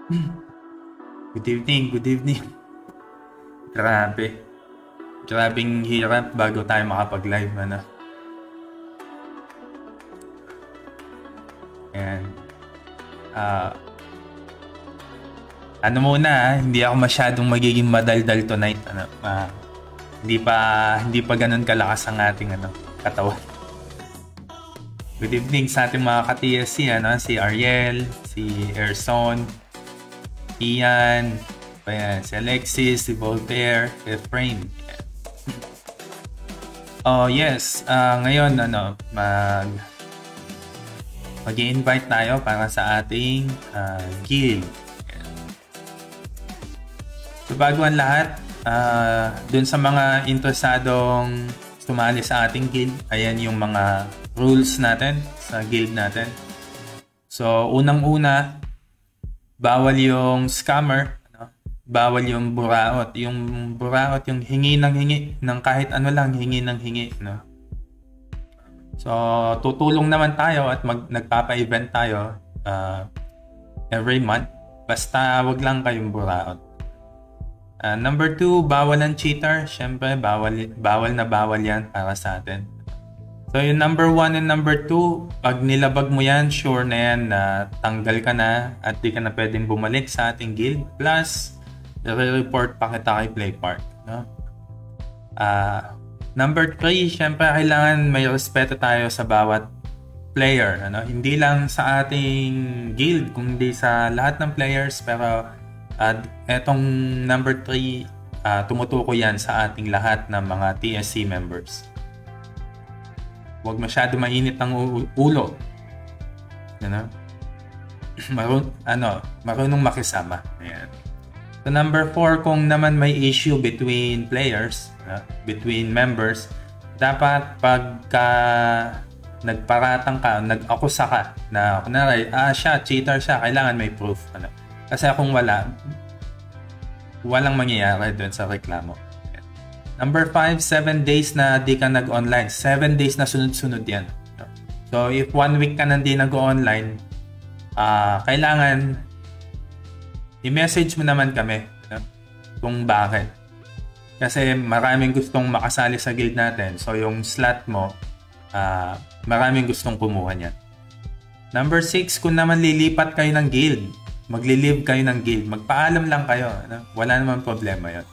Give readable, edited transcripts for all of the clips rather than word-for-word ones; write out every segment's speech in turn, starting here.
Good evening, good evening. Grabe. Grabing hirap bago tayo makapag-live, ano. Ayan. Ano muna, hindi ako masyadong magiging madaldal tonight, ano. Hindi pa ganun kalakas ang ating katawan. Good evening sa ating mga ka-TSC, si Ariel, si Erson, Ian, si Alexis, si Voltaire, si Efrain. Oh yes, ngayon mag-i-invite tayo para sa ating guild. So bago ang lahat, dun sa mga interesadong sumali sa ating guild, ayan yung mga rules natin sa guild natin. So unang-una, bawal yung scammer, bawal yung buraot. Yung buraot, yung hingi ng kahit ano lang, hingi ng hingi, no? So tutulong naman tayo at nagpapa-event tayo every month. Basta wag lang kayong buraot. Number 2, bawal ang cheater. Syempre, bawal na bawal yan para sa atin. So yung number 1 and number 2, pag nilabag mo yan, sure na yan na tanggal ka na at di ka na pwedeng bumalik sa ating guild. Plus, i-report pa kita kay PlayPark, no? Number 3, syempre kailangan may respeto tayo sa bawat player, ano? Hindi lang sa ating guild, kundi sa lahat ng players. Pero etong number 3, tumutukoy yan sa ating lahat ng mga TSC members. Huwag masyado mainit ang ulo. Marunong makisama. Ayan. So number 4, kung naman may issue between players, between members, dapat pagka nagparatang ka, nag-akusa ka na kunwari, siya, cheater siya, kailangan may proof. Kasi kung walang mangyayari doon sa reklamo. Number 5, 7 days na di ka nag-online. 7 days na sunod-sunod yan. So, if 1 week ka na di nag-online, kailangan i-message mo naman kami kung bakit. Kasi maraming gustong makasali sa guild natin. So, yung slot mo, maraming gustong kumuha niyan. Number 6, kung naman lilipat kayo ng guild, magli-leave kayo ng guild, magpaalam lang kayo. Wala naman problema yun.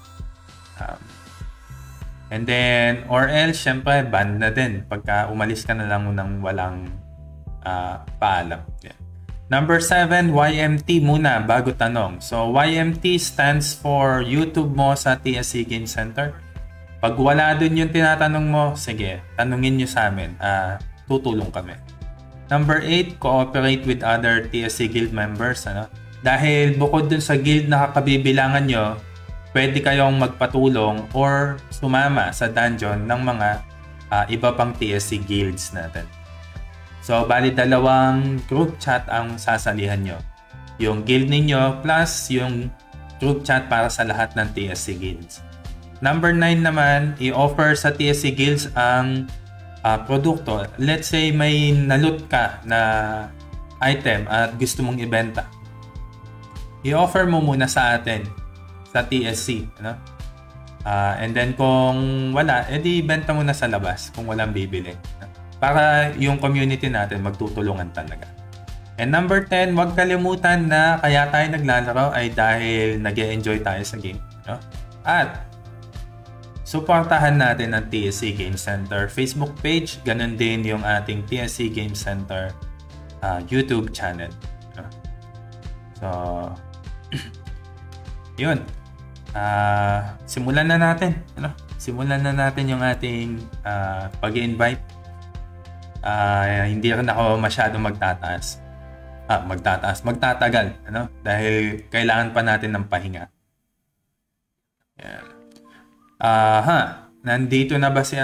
And then, or else, syempre, ban na din pagka umalis ka na lang ng walang paalam. Yeah. Number 7, YMT muna bago tanong. So, YMT stands for YouTube mo sa TSC Game Center. Pag wala dun yung tinatanong mo, sige, tanungin nyo sa amin. Tutulong kami. Number 8, cooperate with other TSC Guild members. Dahil bukod dun sa guild na kakabibilangan nyo, pwede kayong magpatulong or sumama sa dungeon ng mga iba pang TSC guilds natin. So, bali 2 group chat ang sasalihan nyo. Yung guild ninyo plus yung group chat para sa lahat ng TSC guilds. Number 9 naman, i-offer sa TSC guilds ang produkto. Let's say may na-loot ka na item at gusto mong ibenta. I-offer mo muna sa atin sa TSC, and then kung wala, edi benta mo na sa labas kung walang bibili. Para yung community natin magtutulungan talaga. And number 10, huwag kalimutan na kaya tayo naglalaro ay dahil nag-e-enjoy tayo sa game. At suportahan natin ang TSC Game Center Facebook page, ganun din yung ating TSC Game Center YouTube channel. So, yun. Simulan na natin. Simulan na natin yung ating pag-invite. Hindi rin ako masyado magtatagal. Dahil kailangan pa natin ng pahinga. Nandito na ba si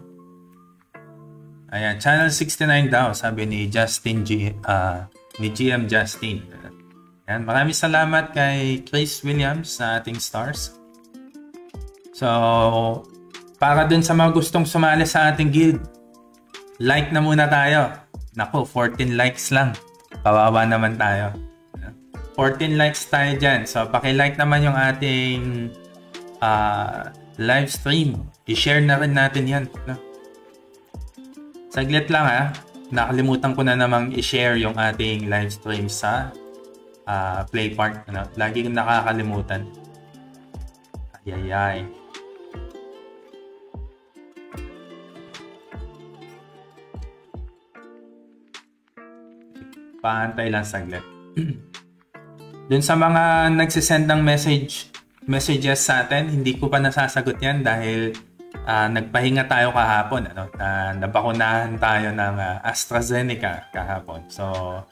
Ayan, Channel 69 daw, sabi ni Justin ni GM Justin. Ayan, maraming salamat kay Chris Williams sa ating stars. So, para dun sa mga gustong sumali sa ating guild, like na muna tayo. Naku, 14 likes lang. Kawawa naman tayo. 14 likes tayo dyan. So, paki-like naman yung ating live stream. I-share na rin natin yan. No? Saglit lang ha. Nakalimutan ko na namang i-share yung ating live stream sa Play Park. Ano? Lagi kong nakakalimutan. Ayayay. Paantay lang saglit. Dun sa mga nagsisend ng messages sa atin, hindi ko pa nasasagot yan dahil nagpahinga tayo kahapon. Ano? Nabakunahan tayo ng AstraZeneca kahapon. So,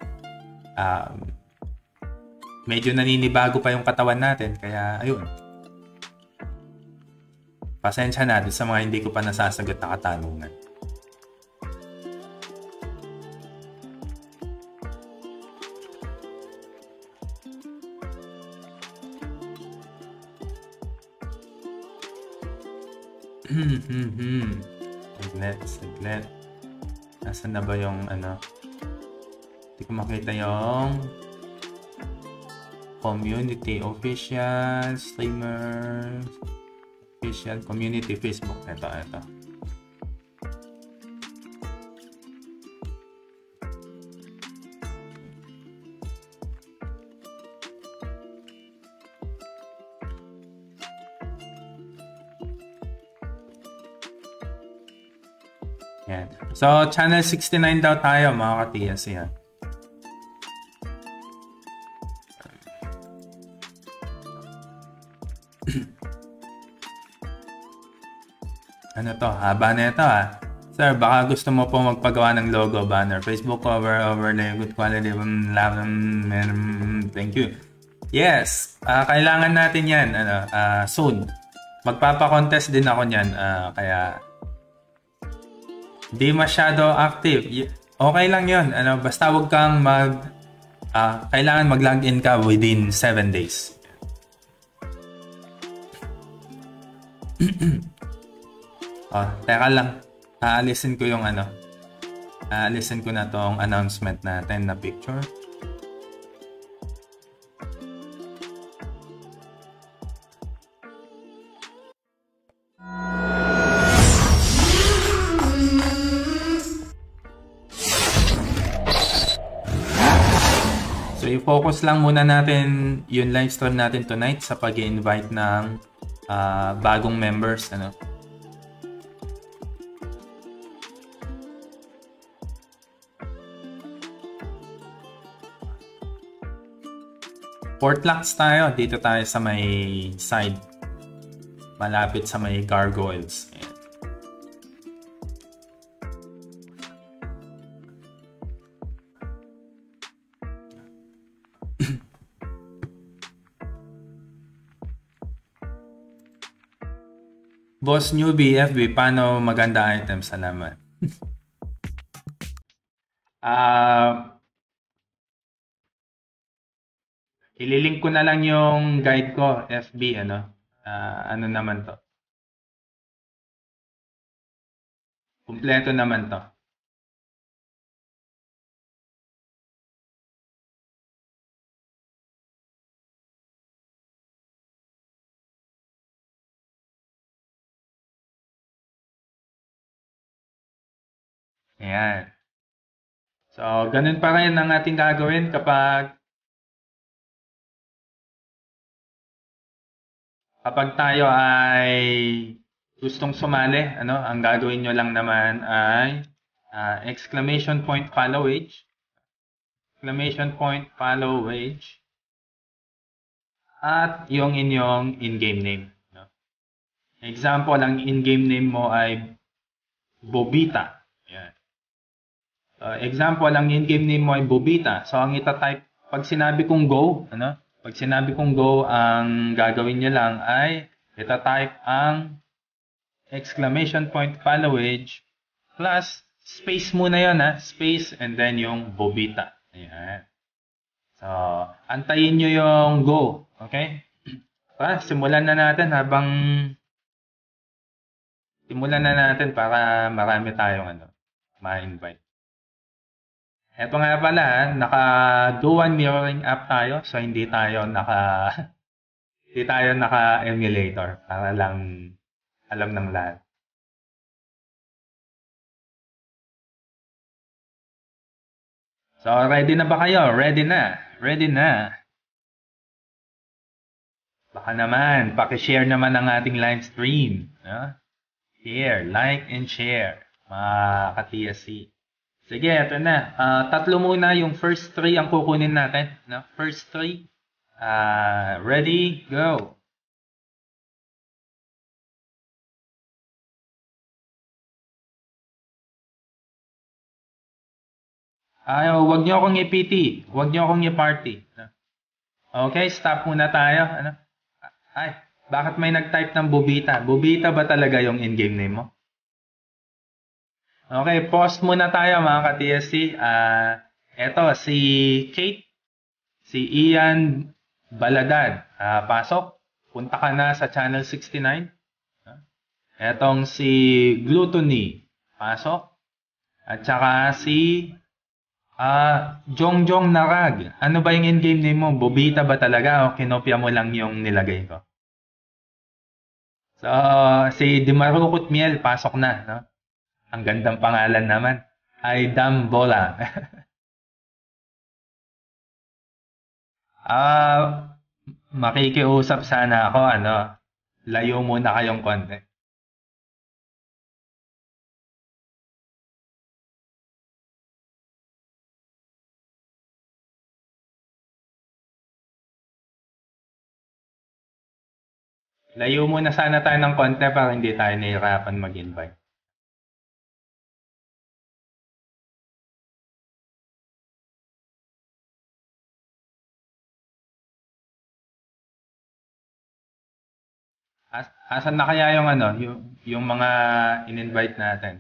medyo naninibago pa yung katawan natin. Kaya, ayun. Pasensya na dun sa mga hindi ko pa nasasagot na katanungan. Saglit. Nasaan na ba yung ano? Hindi ko makita yung community, official, streamers, official, community, Facebook. Ito. Yan. So, channel 69 daw tayo mga ka-TS. Yan. Ano to? Haba na ito ha. Sir, baka gusto mo po magpagawa ng logo, banner, Facebook cover, overlay, good quality, thank you. Yes, kailangan natin yan soon. Magpapa-contest din ako niyan, kaya di masyado active. Okay lang yun. Basta wag kang kailangan mag-login ka within 7 days. Teka lang. Aalisin ko yung aalisin ko na tong announcement natin na picture. So, i-focus lang muna natin yung live stream natin tonight sa pag-invite ng bagong members. Portlax tayo. Dito tayo sa may side. Malapit sa may gargoyles. Ayan. Boss Newbie FB, paano maganda item? Salamat. Ililink ko na lang yung guide ko, FB, ano naman to. Kumpleto naman to. Ayan. So, ganun pa rin ang ating gagawin kapag tayo ay gustong sumali, ang gagawin nyo lang naman ay exclamation point follow age, exclamation point follow age, at yung inyong in-game name. Example, ang in-game name mo ay Bobita. Ayan. Example, ang in-game name mo ay Bobita. So, ang itatype, pag sinabi kong go, pag sinabi kong go, ang gagawin nyo lang ay itatype ang exclamation point follow age plus space muna yun, space and then yung Bobita. Ayan. So, antayin nyo yung go. Okay? Simulan na natin para marami tayong ma-invite. Eto nga pala, naka-dual mirroring app tayo. So, hindi tayo naka-emulator para lang alam ng lahat. So, ready na ba kayo? Ready na. Ready na. Baka naman, paki-share naman ang ating live stream. Share, like, and share, mga ka-TSC. Sige, ito na. Tatlo muna yung first three ang kukunin natin. No? First three. Ready, go. Wag niyo akong i-PT. Wag niyo akong i-party. Okay, stop muna tayo. Ay, bakit may nag-type ng Bobita? Bobita ba talaga yung in-game name mo? Okay, pause muna tayo mga ka-TSC. Eto, si Kate, si Ian Baladad. Pasok. Punta ka na sa channel 69. Etong si Gluttony. Pasok. At saka si Jongjong Narag. Ano ba yung in-game name mo? Bobita ba talaga o kinopya mo lang yung nilagay ko? So, si Dimarukot Miel, pasok na. No? Ang gandang pangalan naman. Ay Dambola. Makikiusap sana ako. Layo muna kayong konti. Layo muna sana tayo ng konti para hindi tayo nahihirapan mag-invite. Asan na kaya yung yung mga in-invite natin?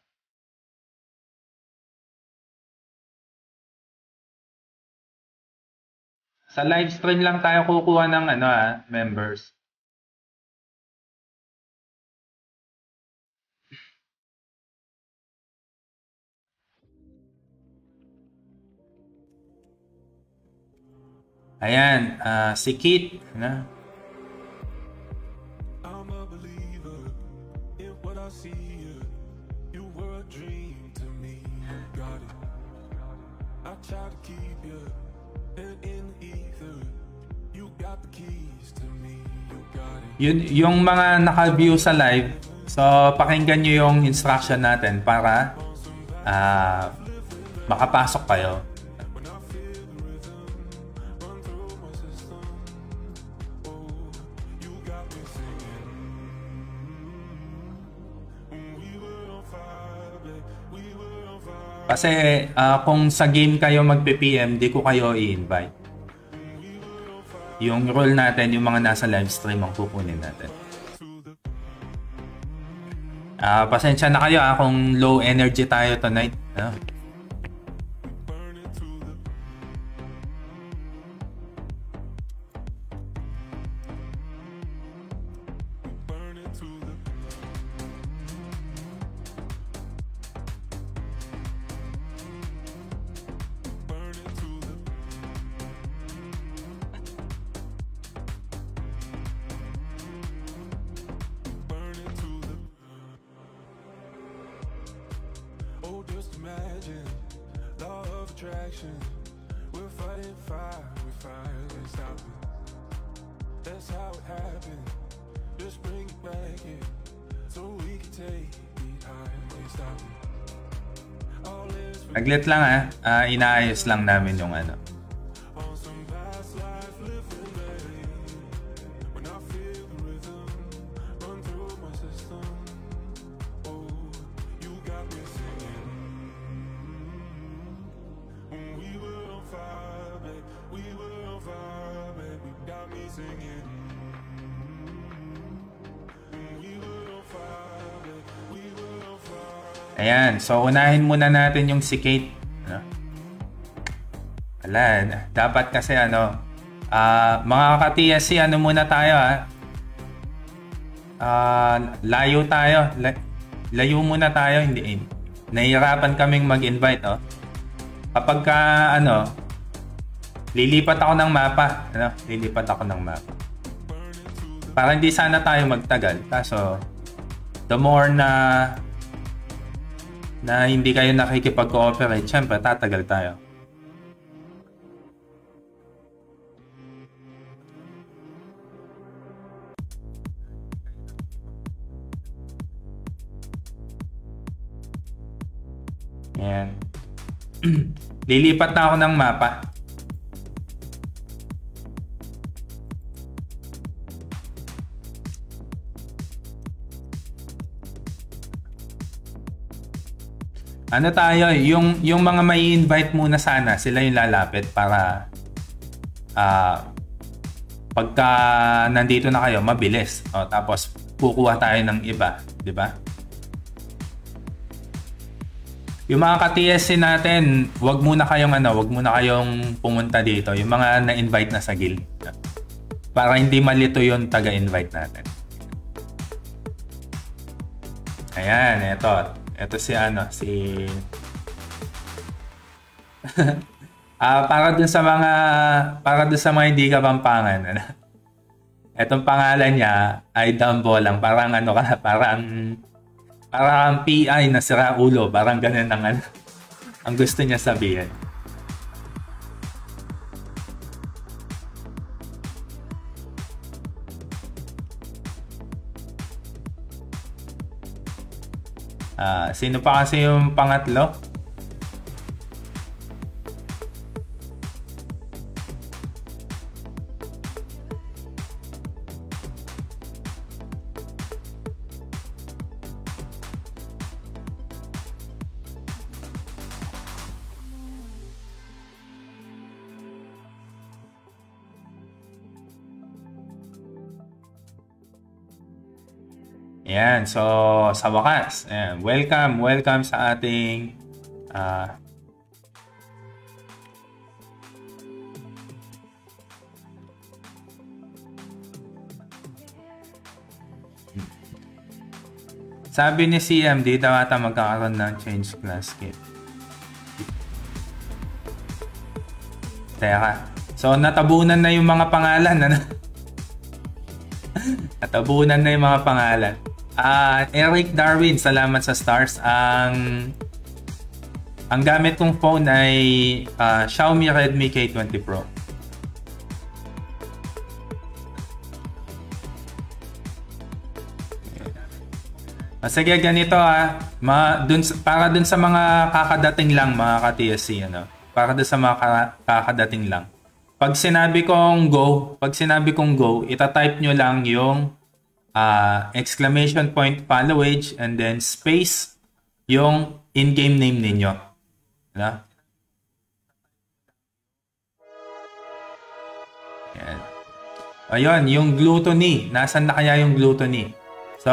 Sa live stream lang tayo kukuha ng members. Ayan, si Kit, yung mga naka-view sa live, so pakinggan nyo yung instruction natin para makapasok kayo. Kasi kung sa game kayo magpe-PM, di ko kayo i-invite. Yung role natin, yung mga nasa live stream ang kukunin natin. Pasensya na kayo kung low energy tayo tonight. Saglit lang inaayos lang namin yung Ayan, so unahin muna natin yung si Kate. Dapat kasi mga ka-TSC, muna tayo layo tayo. Layo muna tayo, hindi. Nahihirapan kaming mag-invite, kapag ka, ano, lilipat ako ng mapa. Ano? Lilipat ako ng mapa. Para hindi sana tayo magtagal. Kaso, the more na hindi kayo nakikipag-cooperate, syempre, tatagal tayo. Ayan. Lilipat na ako ng mapa. Ano tayo, yung mga may invite muna sana, sila yung lalapit para pagka nandito na kayo, mabilis. O, tapos kukuha tayo ng iba, di ba? Yung mga ka-TSC natin, wag muna kayong pumunta dito, yung mga na-invite na sa guild. Para hindi malito yung taga-invite natin. Ayan, ito si para dun sa mga hindi kapampangan. Etong pangalan niya ay Dumbo lang, parang parang PI na sira ulo, parang ganun ang gusto niya sabihin. Sino pa kasi yung pangatlo? Ayan, so sa wakas, ayan, welcome sa ating sabi ni CM, di daw ata magkakaroon ng change class kit. Teka, so natabunan na yung mga pangalan. Natabunan na yung mga pangalan. Eric Darwin, salamat sa stars. Ang gamit kong phone ay Xiaomi Redmi K20 Pro. Sige, ganito para dun sa mga kakadating lang, mga ka-TSC, para dun sa mga kakadating lang. Pag sinabi kong go, itatype nyo lang yung exclamation point followage and then space yung in-game name ninyo. Ayan. Ayun, yung gluttony. Nasaan na kaya yung gluttony? So,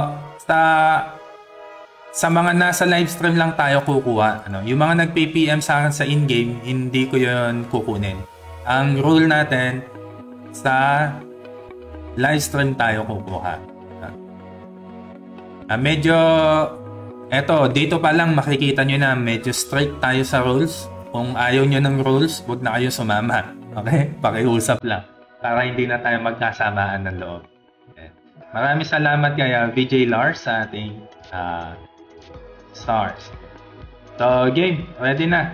sa mga nasa live stream lang tayo kukuha. Yung mga nag-PPM sa akin sa in-game, hindi ko yun kukunin. Ang rule natin, sa live stream tayo kukuha. Dito pa lang makikita nyo na medyo strict tayo sa rules. Kung ayaw nyo ng rules, huwag na kayo sumama. Okay? Pakiusap lang. Para hindi na tayo magkasamaan ng loob. Okay. Maraming salamat kaya VJ Lars sa ating stars. So, game. Ready na.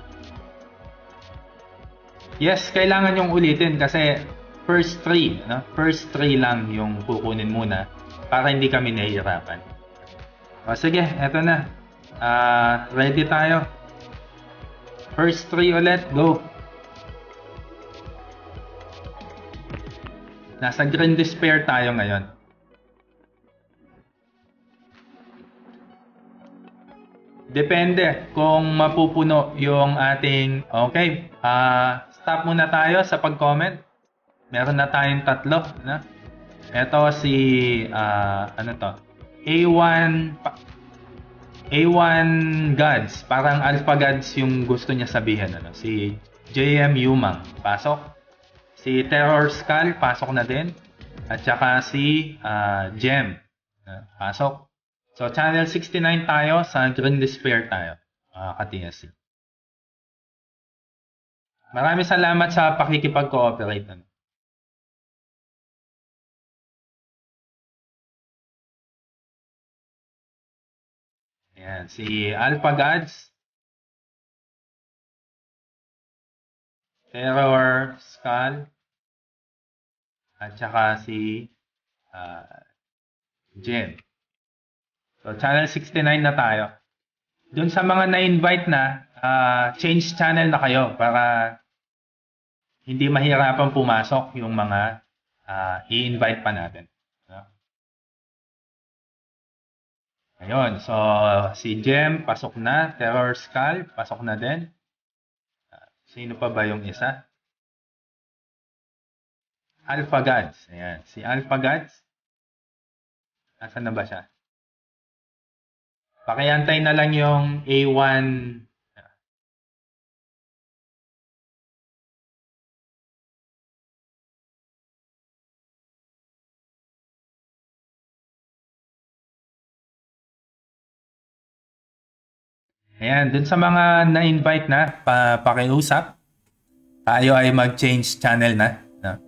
Yes, kailangan yung ulitin kasi first 3 lang yung kukunin muna para hindi kami nahihirapan. Sige, eto na. Ready tayo. First 3 ulit, go. Nasa Green Despair tayo ngayon. Depende kung mapupuno yung ating... Okay, stop muna tayo sa pag-comment. Meron na tayong 3. Ito si... A1 Gods. Parang Alpha Gods yung gusto niya sabihin. Si JM Yumang, pasok. Si Terror Skull, pasok na din. At saka si Gem, pasok. So, channel 69 tayo, sa Green Despair tayo, ka-TSC. Maraming salamat sa pakikipag-cooperate. Ayan, si Alpha Gods, Terror Skull, at saka si Jen. So, channel 69 na tayo. Doon sa mga na-invite na, change channel na kayo para hindi mahirapan pumasok yung mga i-invite pa natin. Ayun, so si Jem, pasok na. Terror Skull, pasok na din. Sino pa ba yung isa? Alpha Gods. Ayan, si Alpha Gods. Nasaan na ba siya? Pakiantay na lang yung A1. Ayan, dun sa mga na-invite na, pakiusap, tayo ay mag-change channel na.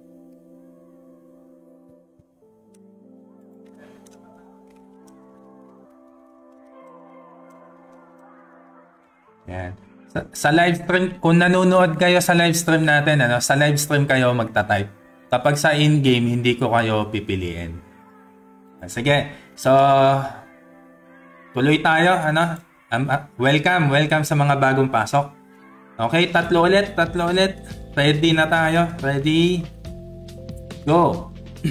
Ayan. Sa live stream, kung nanonood kayo sa live stream natin, sa live stream kayo magta-type. Kapag sa in-game, hindi ko kayo pipiliin. Sige, so tuloy tayo, welcome sa mga bagong pasok. Okay, tatlo ulit. Ready na tayo. Ready? Go!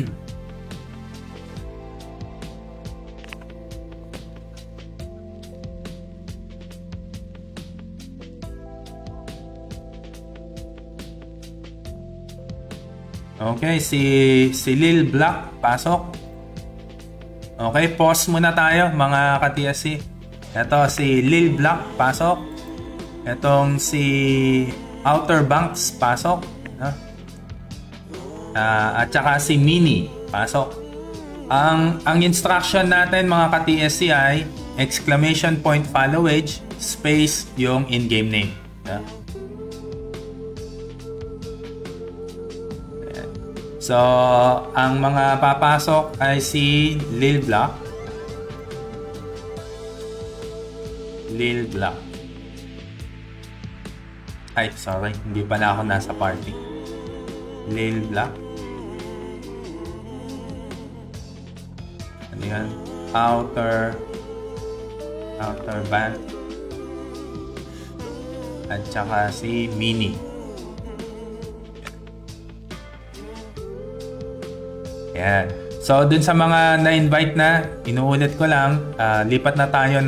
Okay, si Lil Black, pasok. Okay, pause muna tayo mga ka-TSC. Ito si Lil Black, pasok. Itong si Outer Banks, pasok. At saka si Mini, pasok. Ang instruction natin mga ka-TSC ay exclamation point followage space yung in-game name. So, ang mga papasok ay si Lil Black. Ay, sorry. Hindi pala ako nasa party. Lil Black. Ano yan? Outer Band. At saka si Mini. Yan. So, dun sa mga na-invite na, inuulit ko lang, lipat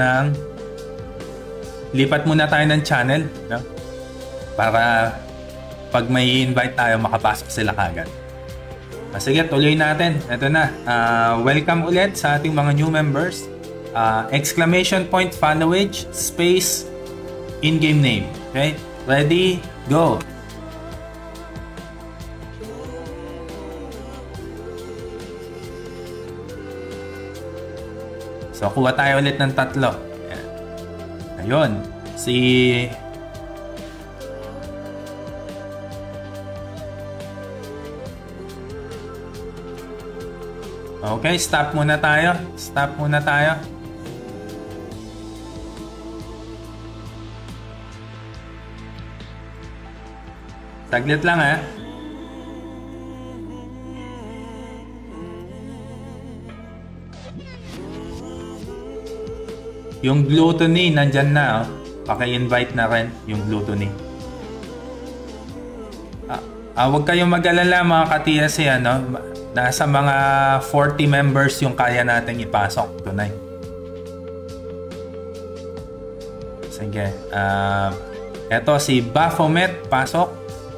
muna tayo ng channel, no? Para pag may invite tayo, makapasok sila kagad. Sige, tuloy natin. Ito na. Welcome ulit sa ating mga new members. Exclamation point followage space in-game name. Okay? Ready? Go! So, kuha tayo ulit ng tatlo. Ayun. Okay, stop muna tayo. Saglit lang Yung Gluttony, nandyan na. Paki-invite na rin yung Gluttony. Huwag kayong mag-alala mga ka-TSC. Nasa mga 40 members yung kaya natin ipasok tonight. Sige. Eto si Baphomet, pasok.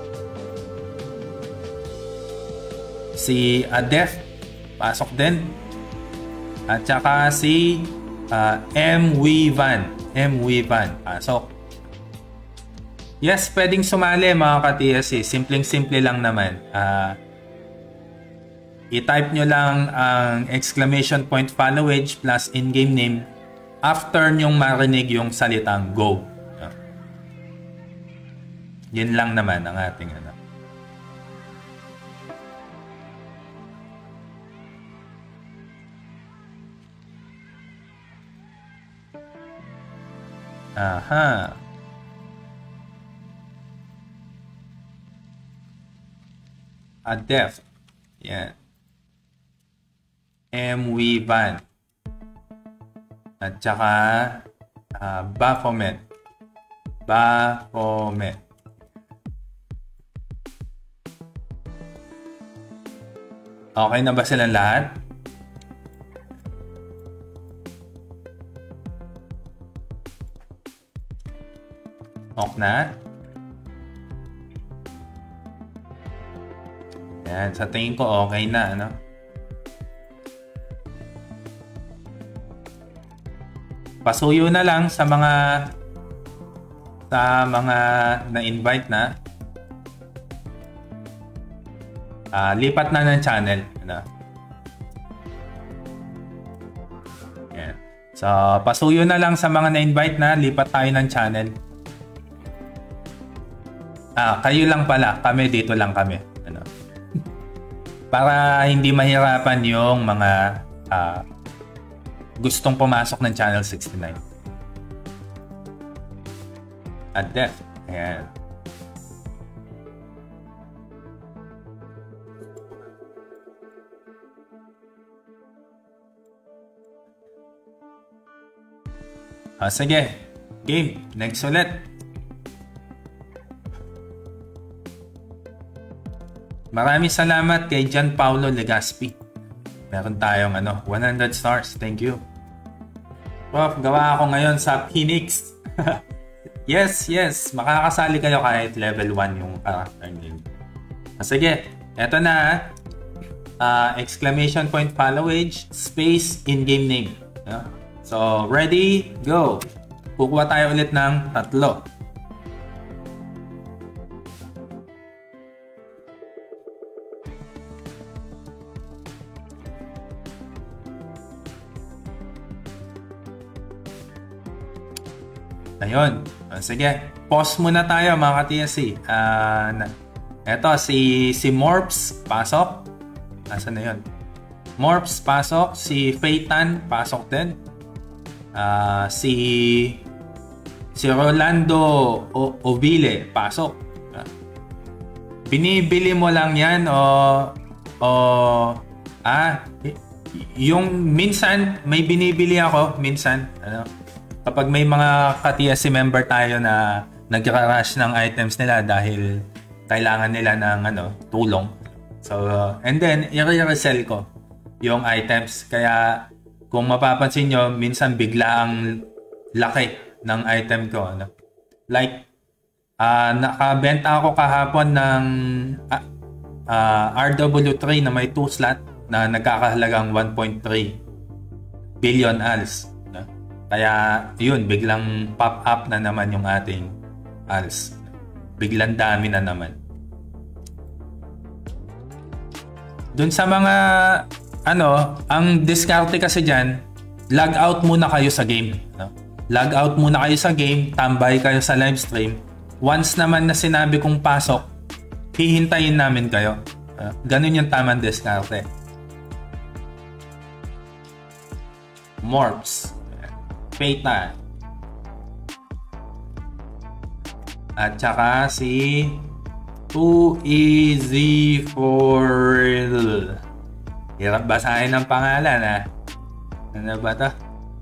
Si Adef, pasok din. At saka si MW Van, pasok. Yes, pwedeng sumali mga ka-TSC. Simpleng-simple lang naman. I-type nyo lang ang exclamation point followage plus in-game name after nyong marinig yung salitang go. Yun lang naman ang ating ano. Aha. A depth. Yan. MV Van. At saka Baphomet. Baphomet. Okay na ba silang lahat? Okay na? Yan, sa tingin ko okay na, ano? Pasuyo na lang sa mga na-invite na. Lipat na ng channel, ano? Yan. So, pasuyo na lang sa mga na-invite na, lipat tayo ng channel. Kayo lang pala, kami dito lang kami, ano? Para hindi mahirapan yung mga gustong pumasok ng Channel 69. At depth. Ayan. Sige. Game. Next ulit. Maraming salamat kay John Paulo Legaspi. Meron tayong 100 stars. Thank you. Prof, gawa ako ngayon sa Phoenix. Yes. Makakasali kayo kahit level 1 yung character name. Sige, eto na. Exclamation point follow age, space, in-game name. So, ready, go. Kukuha tayo ulit ng 3. Ayun. Sige. Pause muna tayo mga ka-TSC. Eto, si Morps, pasok. Nasaan na yun? Morps, pasok. Si Feitan, pasok din. Si Rolando Ovile, pasok. Binibili mo lang yan yung minsan, may binibili ako, minsan. Kapag may mga ka-TSC member tayo na nag-rush ng items nila dahil kailangan nila ng tulong. So, and then, i-resell ko yung items. Kaya, kung mapapansin nyo, minsan bigla ang laki ng item ko. Like, nakabenta ako kahapon ng RW3 na may 2 slot na nagkakahalagang 1.3 billion ALS. Kaya yun, biglang pop up na naman yung ating ALS. Biglang dami na naman. Dun sa mga ang diskarte kasi dyan, log out muna kayo sa game. Log out muna kayo sa game, tambay kayo sa live stream. Once naman na sinabi kong pasok, hihintayin namin kayo. Ganun yung tamang diskarte. Morphs. Peta. At saka si Too Easy for Real. Hirap basahin ng pangalan Ano ba ito?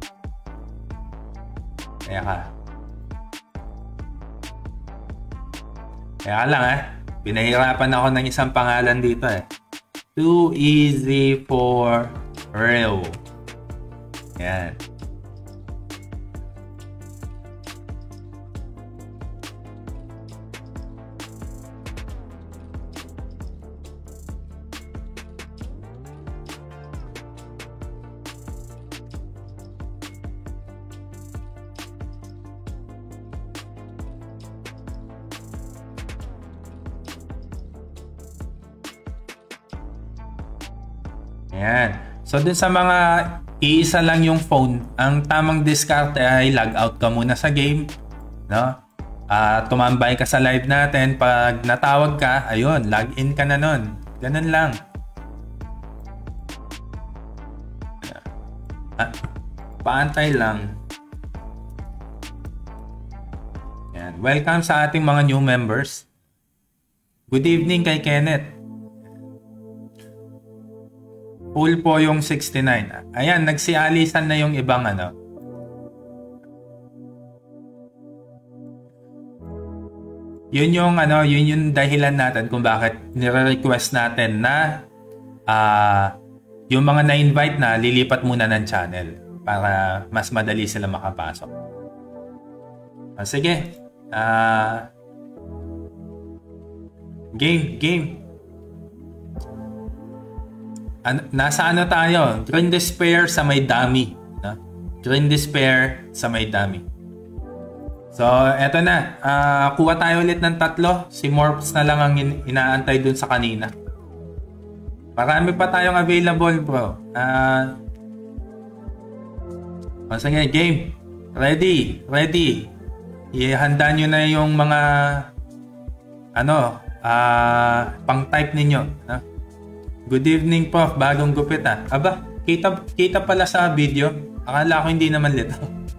Kaya lang pinahirapan ako ng isang pangalan dito Too Easy for Real. Yan. Ayan. So, dun sa mga iisa lang yung phone, ang tamang diskarte ay log out ka muna sa game. No? tumambay ka sa live natin. Pag natawag ka, ayun, login ka na nun. Ganun lang. Paantay lang. Yan. Welcome sa ating mga new members. Good evening kay Kenneth. Full po yung 69. Ayan, nagsialisan na yung ibang ano. Yun yung ano, yun yung dahilan natin kung bakit nire-request natin na yung mga na-invite na lilipat muna ng channel para mas madali sila makapasok. Sige. Game. Nasa ano tayo? Green Despair sa may dummy. No? Green Despair sa may dummy. So, eto na. Kuha tayo ulit ng 3. Si Morphs na lang ang inaantay dun sa kanina. Marami pa tayong available, bro. Once again, game. Ready. Ihanda nyo na yung mga pang-type ninyo. Good evening, Prof. Bagong gupit Aba, kita pala sa video. Akala ko hindi naman lito.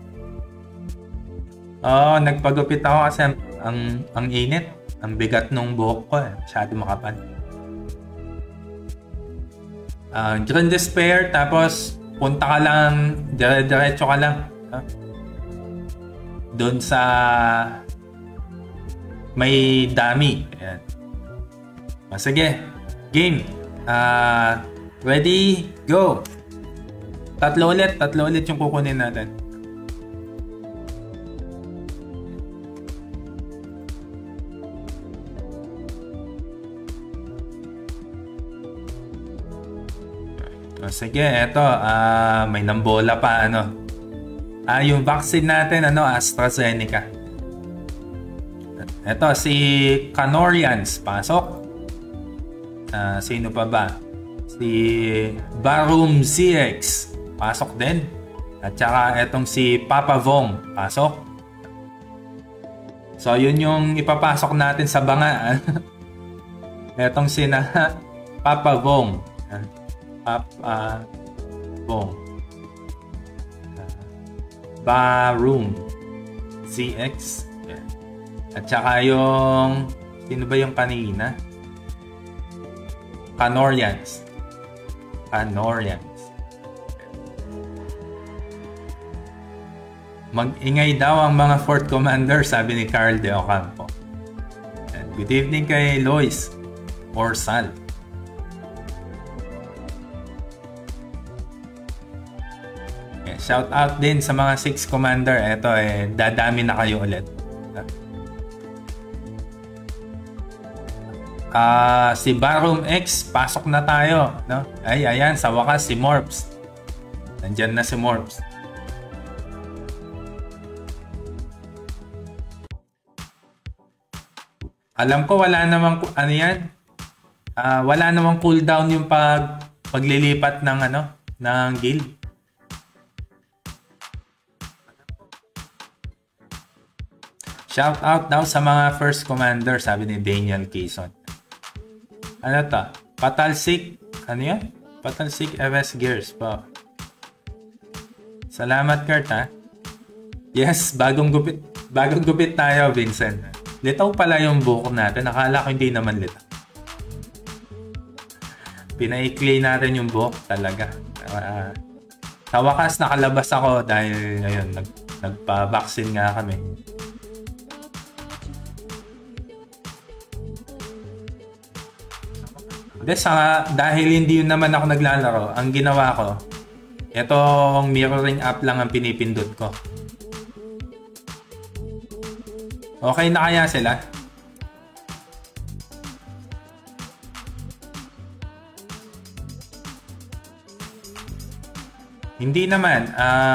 Nagpagupit ako kasi ang init. Ang bigat nung buhok ko. Masyado makapal. Green Despair, tapos punta ka lang, diretso ka lang. Doon sa may dummy. Ayan. Sige. Game. Ready? Go. Tatlo ulit yung kukunin natin. Sige, eto. May nambola pa, yung vaccine natin, AstraZeneca. Eto, si Canorians, pasok. Sino pa ba? Si Barum ZX, pasok din. At saka etong si Papa Vong, pasok. So, yun yung ipapasok natin sa banga. Etong si Papa Vong. Vong. Barum ZX. At saka yung sino ba yung kanina? Canorians. Mag-ingay daw ang mga Fort Commander, sabi ni Carl De Ocampo. And good evening kay Lois Orsal. Shout out din sa mga 6 Commander. Eto dadami na kayo ulit. Si Barum X, pasok na tayo, no? Ayan, sa wakas si Morphs. Nandyan na si Morphs. Alam ko wala namang wala namang cooldown yung paglilipat ng ng guild. Shout out daw sa mga first commander, sabi ni Daniel Quezon. Ano to? Patalsik. Ano yan? Patalsik FS Gears po. Salamat, Kurt, Yes, bagong gupit tayo, Vincent. Litaw pala yung buhok natin. Nakala ko hindi naman litaw. Pinaikli natin yung buhok talaga. Sa wakas, nakalabas ako dahil ngayon, nagpa-vaccine nga kami. Dahil hindi yun naman ako naglalaro, ang ginawa ko, itong mirroring app lang ang pinipindot ko. Okay na kaya sila? Hindi naman.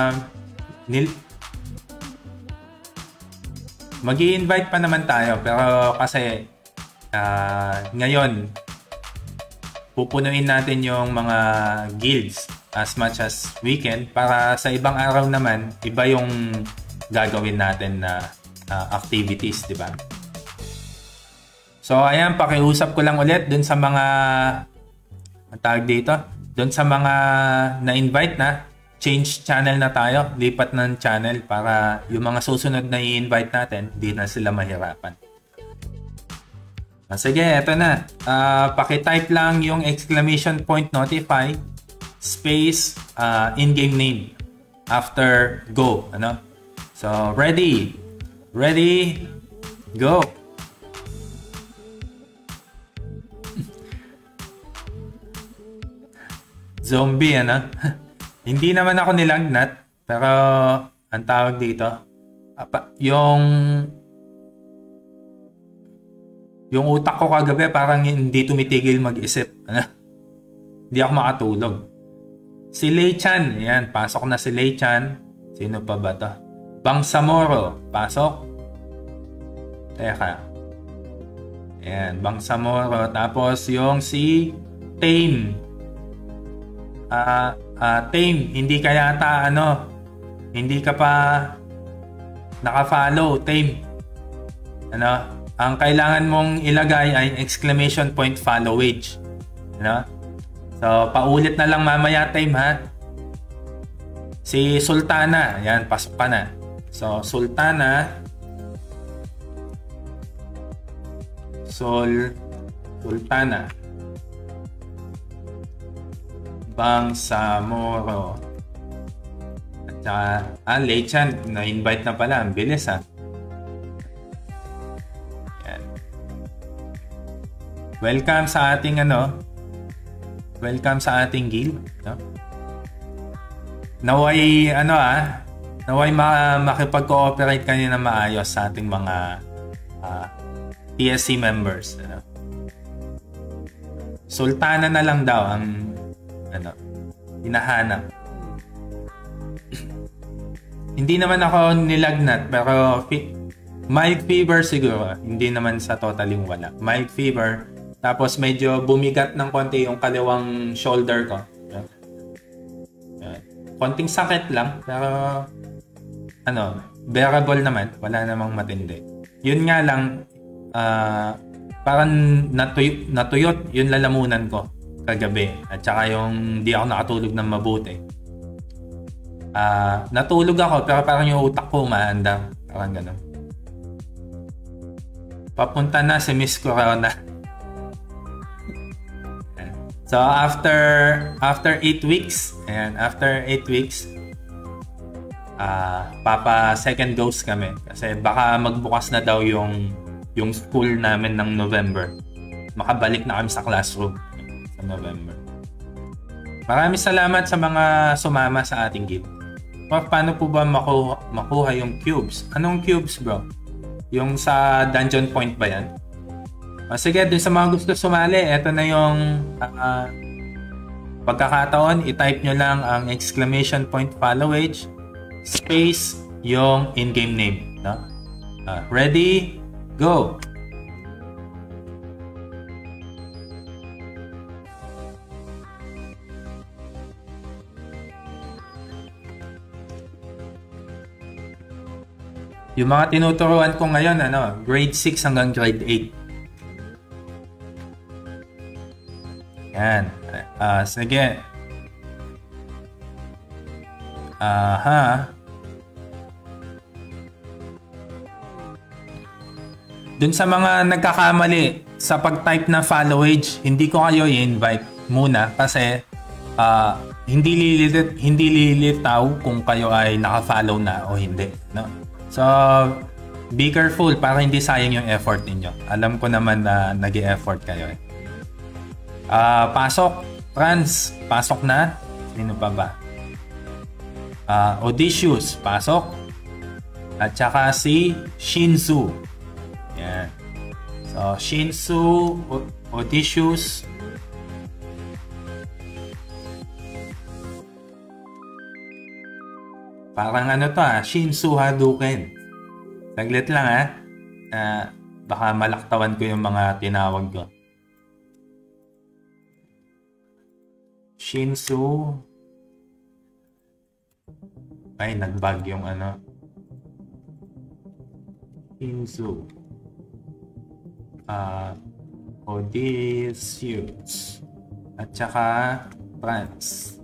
Mag-i-invite pa naman tayo, pero kasi ngayon pupunuin natin yung mga guilds as much as we can para sa ibang araw naman iba yung gagawin natin na activities, di ba? So, ayan, pakiusap ko lang ulit dun sa mga tawag dito, dun sa mga na-invite na, change channel na tayo, lipat ng channel para yung mga susunod na i-invite natin, di na sila mahirapan. Sige, eto na. Paki-type lang yung exclamation point notify space in-game name after go. Ano? So, ready, go. Zombie, ano? Hindi naman ako nilagnat, pero ang tawag dito, yung utak ko kagabi parang hindi tumitigil mag-isip. Ano? Hindi ako makatulog. Si Lei Chan, yan, pasok na si Lei Chan. Sino pa ba to? Bangsamoro, pasok. Teka. Yan, Bangsamoro. Tapos yung si Tame. Tame, hindi ka yata hindi ka pa naka-follow, Tame. Ang kailangan mong ilagay ay exclamation point followage. So, paulit na lang mamaya, Tame, ha? Si Sultana, yan, pasok ka na. So, Sultana, Sultana, Bangsamoro. At saka, Lei Chan, na-invite na pala. Ang bilis, ha? Yan. Welcome sa ating, welcome sa ating guild. No? Naway, naway makipag-cooperate kanina maayos sa ating mga TSC members. Sultana na lang daw ang hinahanap. Hindi naman ako nilagnat, pero mild fever siguro. Hindi naman sa totaling wala. Mild fever. Tapos medyo bumigat ng konti yung kaliwang shoulder ko. Konting sakit lang, pero bearable naman. Wala namang matindi. Yun nga lang, parang natuyot yung lalamunan ko kagabi. At saka yung di ako nakatulog ng mabuti. Natulog ako pero parang yung utak ko umaandar. Parang gano'n. Papunta na si Miss Corona. So after 8 weeks, after 8 weeks, papa second dose kami. Kasi baka magbukas na daw yung school namin ng November. Makabalik na kami sa classroom. November. Maraming salamat sa mga sumama sa ating guild. Paano po ba makuha yung cubes? Anong cubes, bro? Yung sa dungeon point ba yan? Sige, dun sa mga gusto sumali, eto na yung pagkakataon. I-type nyo lang ang exclamation point followage space yung in-game name. No? Ready? Go! Yung mga tinuturuan ko ngayon, grade 6 hanggang grade 8. Yan. Sige. Dun sa mga nagkakamali sa pag-type na followage, hindi ko kayo i-invite muna kasi hindi lilitaw kung kayo ay naka-follow na o hindi. No? So, be careful para hindi sayang yung effort ninyo. Alam ko naman na nag-e-effort kayo. Pasok. Trans. Pasok na. Sino pa ba? Odysseus. Pasok. At saka si Shinsu. Yan. So, Shinsu, Odysseus. Parang Shinsu Hadouken. Saglit lang baka malaktawan ko yung mga tinawag ko. Shinsu. Ay, nag-bug yung Shinzu. Odysseus. At saka France.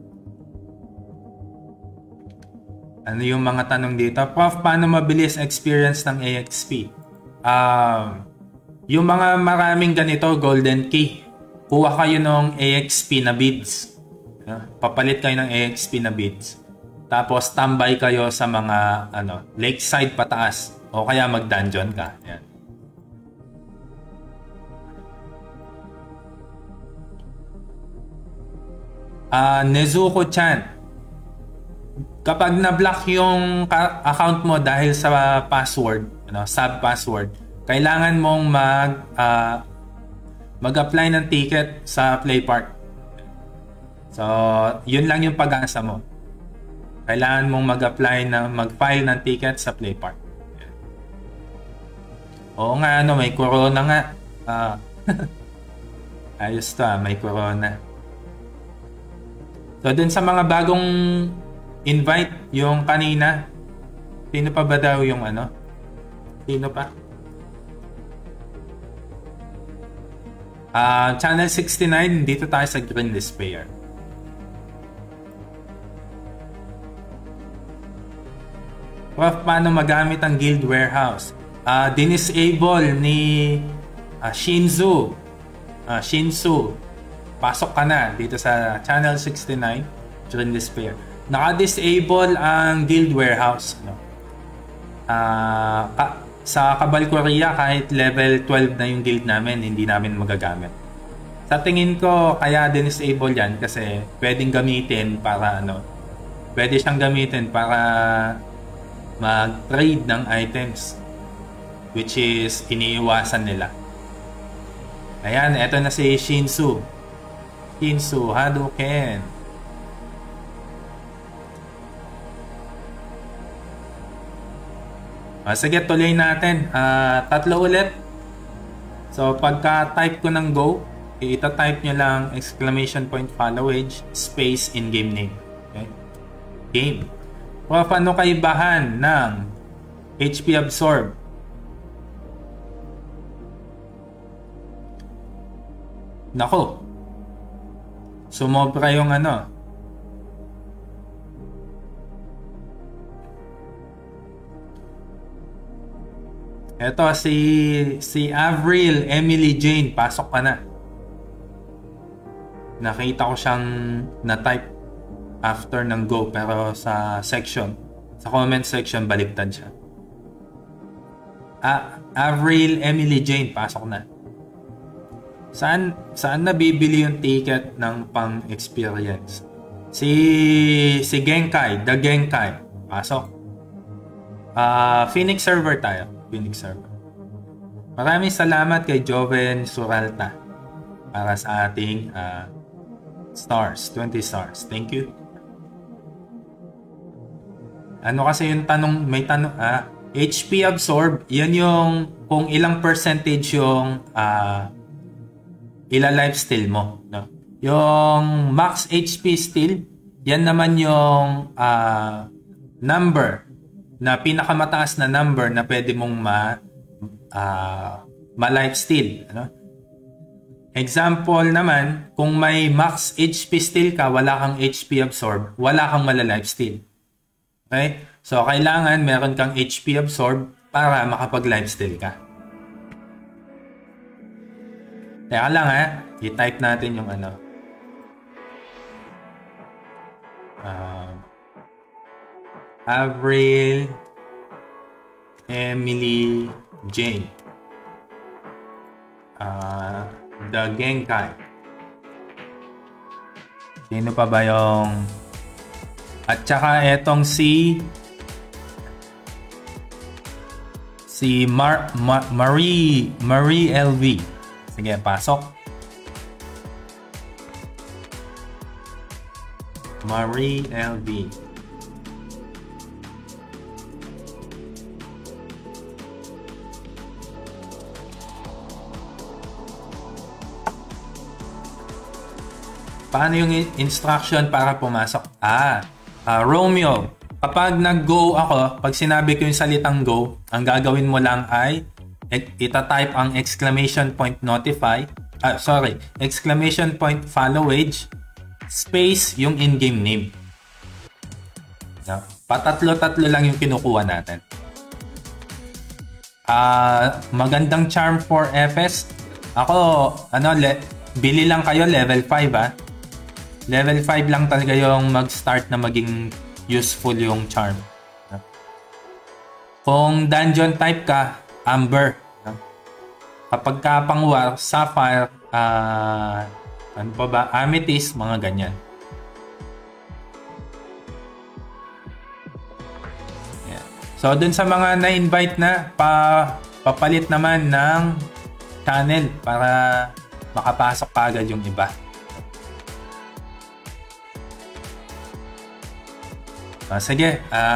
Ano yung mga tanong dito? Prof, paano mabilis experience ng AXP? Yung mga maraming ganito, golden key. Kuha kayo ng AXP na beads. Papalit kayo ng AXP na beads. Tapos tambay kayo sa mga lakeside pataas. O kaya mag-dungeon ka. Yan. Nezuko-chan. Kapag na-block yung account mo dahil sa password, sub-password, kailangan mong mag-apply ng ticket sa PlayPark. So, yun lang yung pag-asa mo. Kailangan mong mag-file ng ticket sa PlayPark. Oo nga, may corona nga. Ayos to, may corona. So, dun sa mga bagong invite, yung kanina, sino pa ba daw yung Sino pa? Channel 69, dito tayo sa Green Despair. Prof, paano magamit ang Guild Warehouse? Dinisable ni Shinzu. Pasok ka na dito sa Channel 69, Green Despair. Naka-disable ang Guild Warehouse. Sa Cabal Korea, kahit level 12 na yung guild namin, hindi namin magagamit. Sa tingin ko, kaya disable yan kasi pwedeng gamitin para pwede siyang gamitin para mag-trade ng items, which is iniiwasan nila. Ayan, eto na si Shinzu. Hadouken. Sige, tuloy natin. 3 ulit. So, pagka-type ko ng go, ita-type nyo lang !followage space in-game name. Okay? Game. Prof, ano kaibahan ng HP Absorb? Nako. Sumobra yung Eto, si Avril Emily Jane, pasok ka na. Nakita ko siyang na-type after ng go, pero sa comment section, baliktad siya. Avril Emily Jane, pasok na. Saan nabibili yung ticket ng pang-experience? Si Genkai, The Genkai, pasok. Phoenix server tayo. Phoenix server. Maraming salamat kay Joven Suralta para sa ating stars, 20 stars. Thank you. Ano kasi yung tanong, may tanong, HP Absorb, yan yung kung ilang percentage yung ila lifesteal mo, no? Yung max HP steal, yan naman yung number na pinakamataas na number na pwede mong ma-lifesteal, ano? Example naman, kung may max HP steal ka, wala kang HP absorb, wala kang mala-lifesteal. Okay? So, kailangan meron kang HP absorb para makapag-lifesteal ka. Teka lang i-type natin yung Avril Emily Jane, The Genkai. Sino pa ba yung at saka etong si Marie LV. Sige, pasok. Marie LV. Paano yung instruction para pumasok? Romeo, kapag nag-go ako, pag sinabi ko yung salitang go, ang gagawin mo lang ay ita-type ang exclamation point notify, exclamation point follow age, space yung in-game name. Patatlo-tatlo lang yung kinukuha natin. Magandang charm for FS. Ako, bili lang kayo level 5 Level 5 lang talaga yung mag-start na maging useful yung charm. Kung dungeon type ka, Amber. Kapag ka pang war, Sapphire, Amethyst, mga ganyan. Yeah. So, dun sa mga na-invite na, papalit naman ng channel para makapasok agad yung iba. Sige,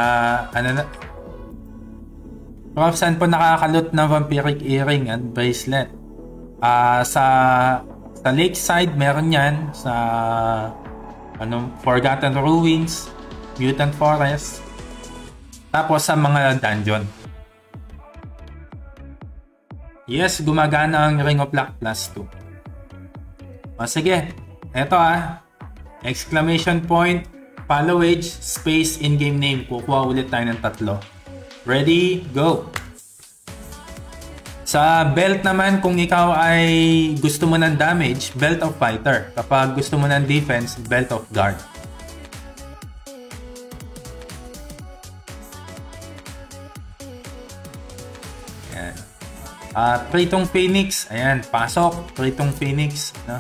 Prof, saan po nakakalot ng vampiric earring and bracelet? Sa Lakeside, meron yan. Sa Forgotten Ruins, Mutant Forest. Tapos sa mga dungeon. Yes, gumagana ang Ring of Luck plus 2. Sige, eto exclamation point, follow age, space, in-game name. Kukuha ulit tayo ng 3. Ready, go! Sa belt naman, kung ikaw ay gusto mo ng damage, Belt of Fighter. Kapag gusto mo ng defense, Belt of Guard. Ayan. Pritong Phoenix. Ayan, pasok. Pritong Phoenix. No?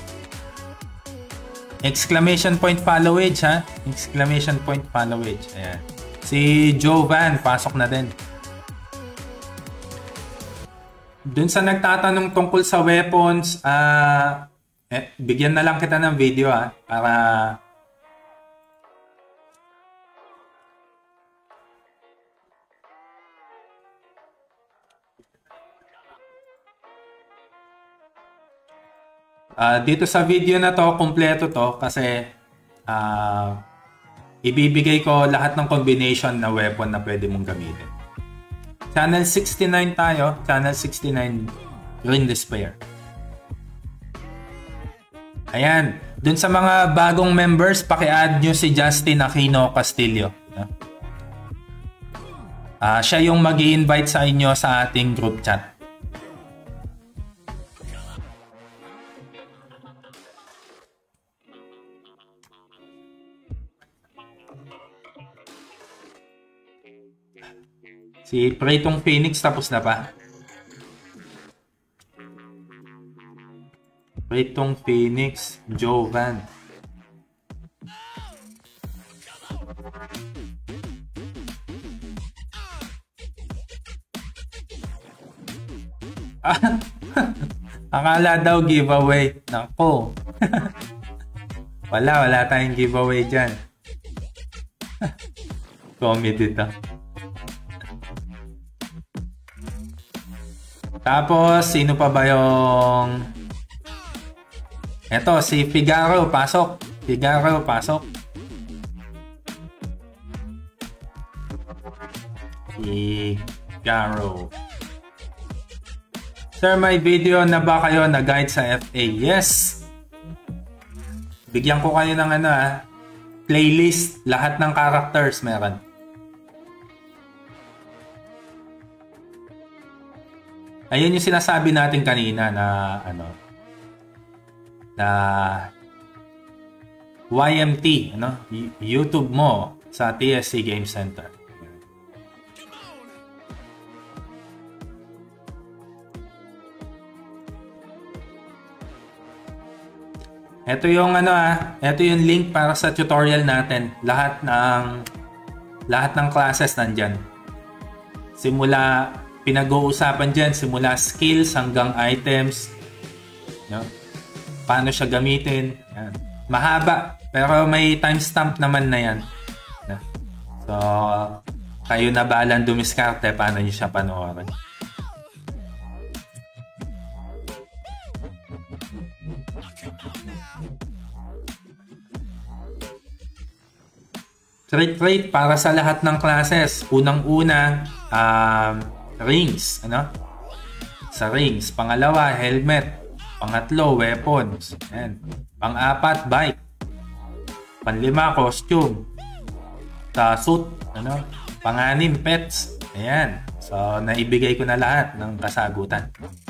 Exclamation point follow age, ha? Exclamation point follow age. Ayan. Si Jovan, pasok na din. Dun sa nagtatanong tungkol sa weapons, bigyan na lang kita ng video para dito sa video na to, kumpleto to kasi ibibigay ko lahat ng combination na weapon na pwede mong gamitin. Channel 69 tayo. Channel 69, Green Despair. Ayan. Dun sa mga bagong members, paki-add nyo si Justin Aquino Castillo. Siya yung mag-i-invite sa inyo sa ating group chat. Si Pritong Phoenix tapos na pa. Pritong Phoenix, Jovan. Akala daw giveaway. Nako. Wala tayong giveaway dyan. Comedy to. Tapos, sino pa ba yung... Eto, si Figaro, pasok. Figaro, pasok. Figaro. Sir, may video na ba kayo na guide sa FA? Yes! Bigyan ko kayo ng playlist. Lahat ng characters meron. Ayun yung sinasabi natin kanina na na YMT, YouTube mo sa TSC Game Center. Ito yung ito yung link para sa tutorial natin. Lahat ng classes nandiyan. Simula pinag-uusapan dyan, simula skills hanggang items. Paano siya gamitin. Yan. Mahaba, pero may timestamp naman na yan. So, kayo na balang dumiskarte paano nyo siya panoorin. Trait para sa lahat ng classes. Unang-una, rings. Ano? Sa rings. Pangalawa, helmet. Pangatlo, weapons. Ayan. Pang-apat, bike. Panlima, costume. Sa suit. Ano? Pang-anim, pets. Ayan. So, naibigay ko na lahat ng kasagutan.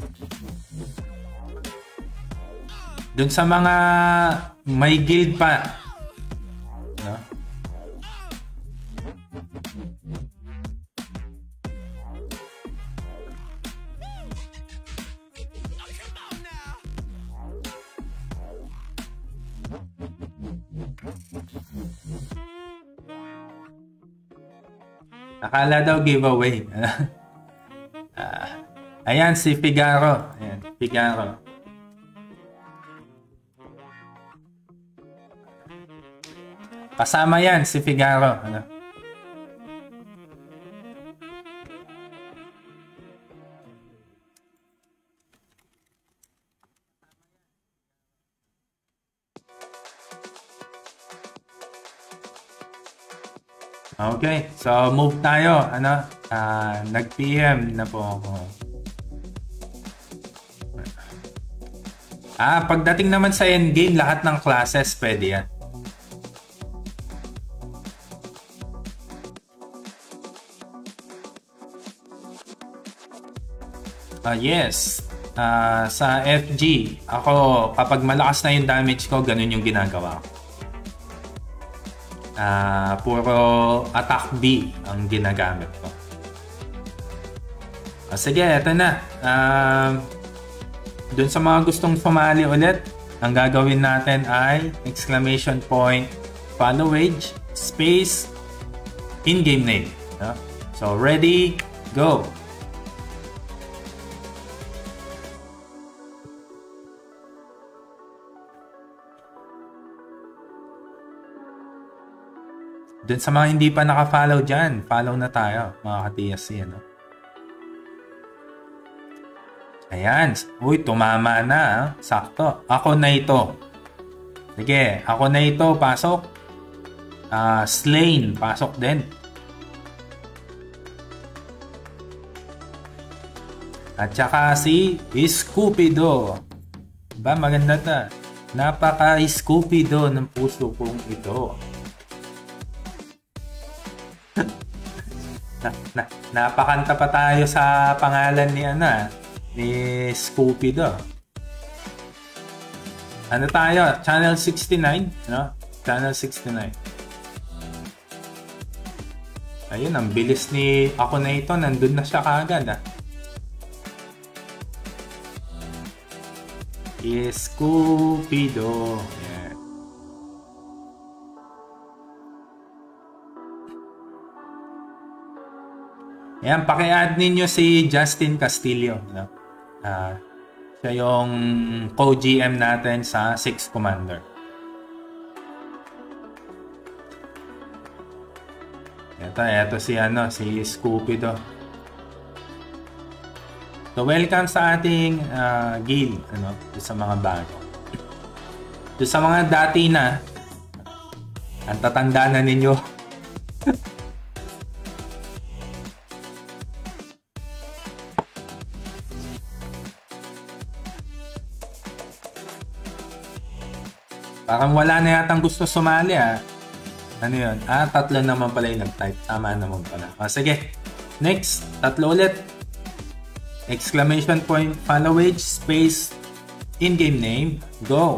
Doon sa mga may guild pa, no? Akala daw giveaway. Ayan si Figaro. Ayan, Figaro. Kasama yan si Figaro. Ano? Okay, so move tayo. Ano? Nag-PM na po ako. Pagdating naman sa endgame, lahat ng classes pwede yan. Yes. Sa FG, ako kapag malakas na yung damage ko, ganun yung ginagawa ko. Puro attack B ang ginagamit ko. Sige, eto na. Dun sa mga gustong sumali ulit, ang gagawin natin ay exclamation point, follow age, space, in-game name. So, ready, go! Dun sa mga hindi pa naka-follow dyan, follow na tayo, mga ka-TSC, ano? Ayan. Uy, tumama na. Sakto. Ako na ito. Sige, ako na ito. Pasok. Slain. Pasok din. At saka si Scupido. Ba, maganda ta. Napaka-Scupido ng puso kong ito. Napakanta pa tayo sa pangalan ni ni Scupido. Ano tayo? Channel 69, no? Channel 69. Ayun, ang bilis ni ako na ito. Nandun na siya kaagad, Scupido. Yeah. Ayan, paki-add ninyo si Justin Castillo, no? Siya yung co-GM natin sa 6 Commander. Ito si si Scupido. So welcome sa ating guild, sa mga bago. So sa mga dati na, ang tatanda na ninyo. Parang wala na yatang gusto sumali, Ano yun? 3 naman pala yung nag-type. Tama naman pala. Sige. Next. 3 ulit. Exclamation point, follow age, space, in-game name, go.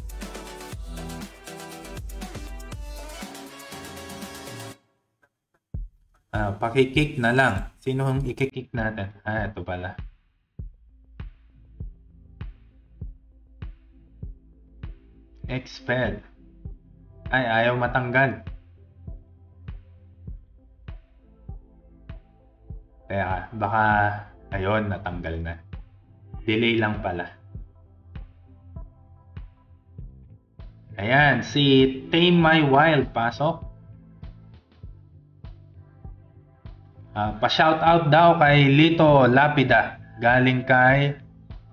Paki-kick na lang. Sino ang i-kick natin? Ito pala. Expel. Ayaw matanggal. Kaya baka ayun, natanggal na. Delay lang pala. Ayan, si Tame My Wild, pasok. Pa-shoutout daw kay Lito Lapida. Galing kay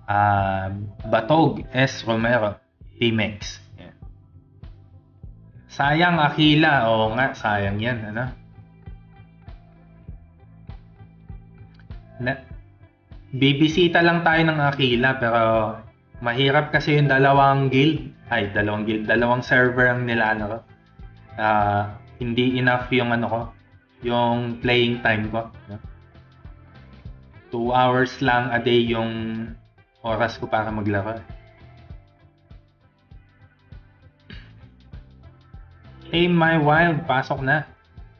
Batog S. Romero, Teamex. Sayang Akila. Oo nga, sayang yan. Ano? Bibisita lang tayo ng Akila pero mahirap kasi yung dalawang guild. Ay, dalawang guild. Dalawang server ang nilalaro. Hindi enough yung ano ko. Yung playing time ko. 2 hours lang a day yung oras ko para maglaro. Tame My Wild, pasok na.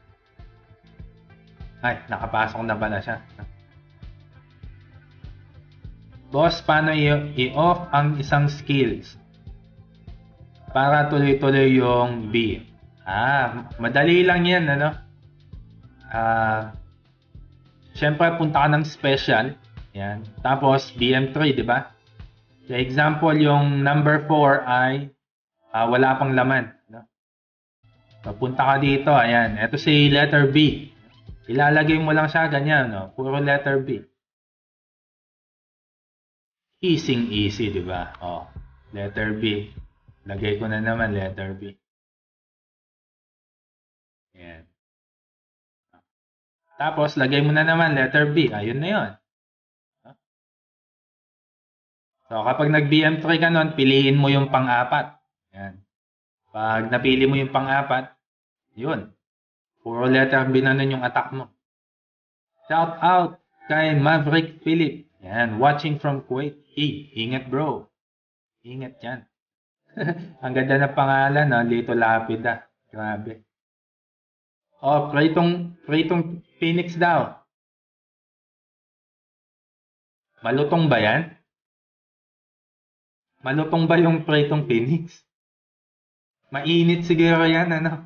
Ay, nakapasok na pala siya. Boss, paano i-off ang isang skills para tuloy-tuloy yung B? Madali lang yan, ano? Siyempre, punta ka ng special. Yan. Tapos, BM3, di ba? For example, yung number 4 ay wala pang laman. No? Punta ka dito, ayan. Ito si letter B. Ilalagay mo lang siya, ganyan, no? Puro letter B. Easy, di ba? Letter B. Lagay ko na naman letter B. Ayan. Tapos, lagay mo na naman letter B. Ayun na yun. So, kapag nag-BM3 ka nun, piliin mo yung pang-apat. Ayan. Pag napili mo yung pang-apat, yun. Puro letter B na nun yung attack mo. Shout out kay Maverick Philip. Ayan. Watching from Kuwait. Ingat bro. Ingat yan. Ang ganda na pangalan, no? Lito Lapida. Grabe. Pritong Phoenix daw. Malutong ba yan? Malutong ba yung Pritong Phoenix? Mainit siguro yan, ano?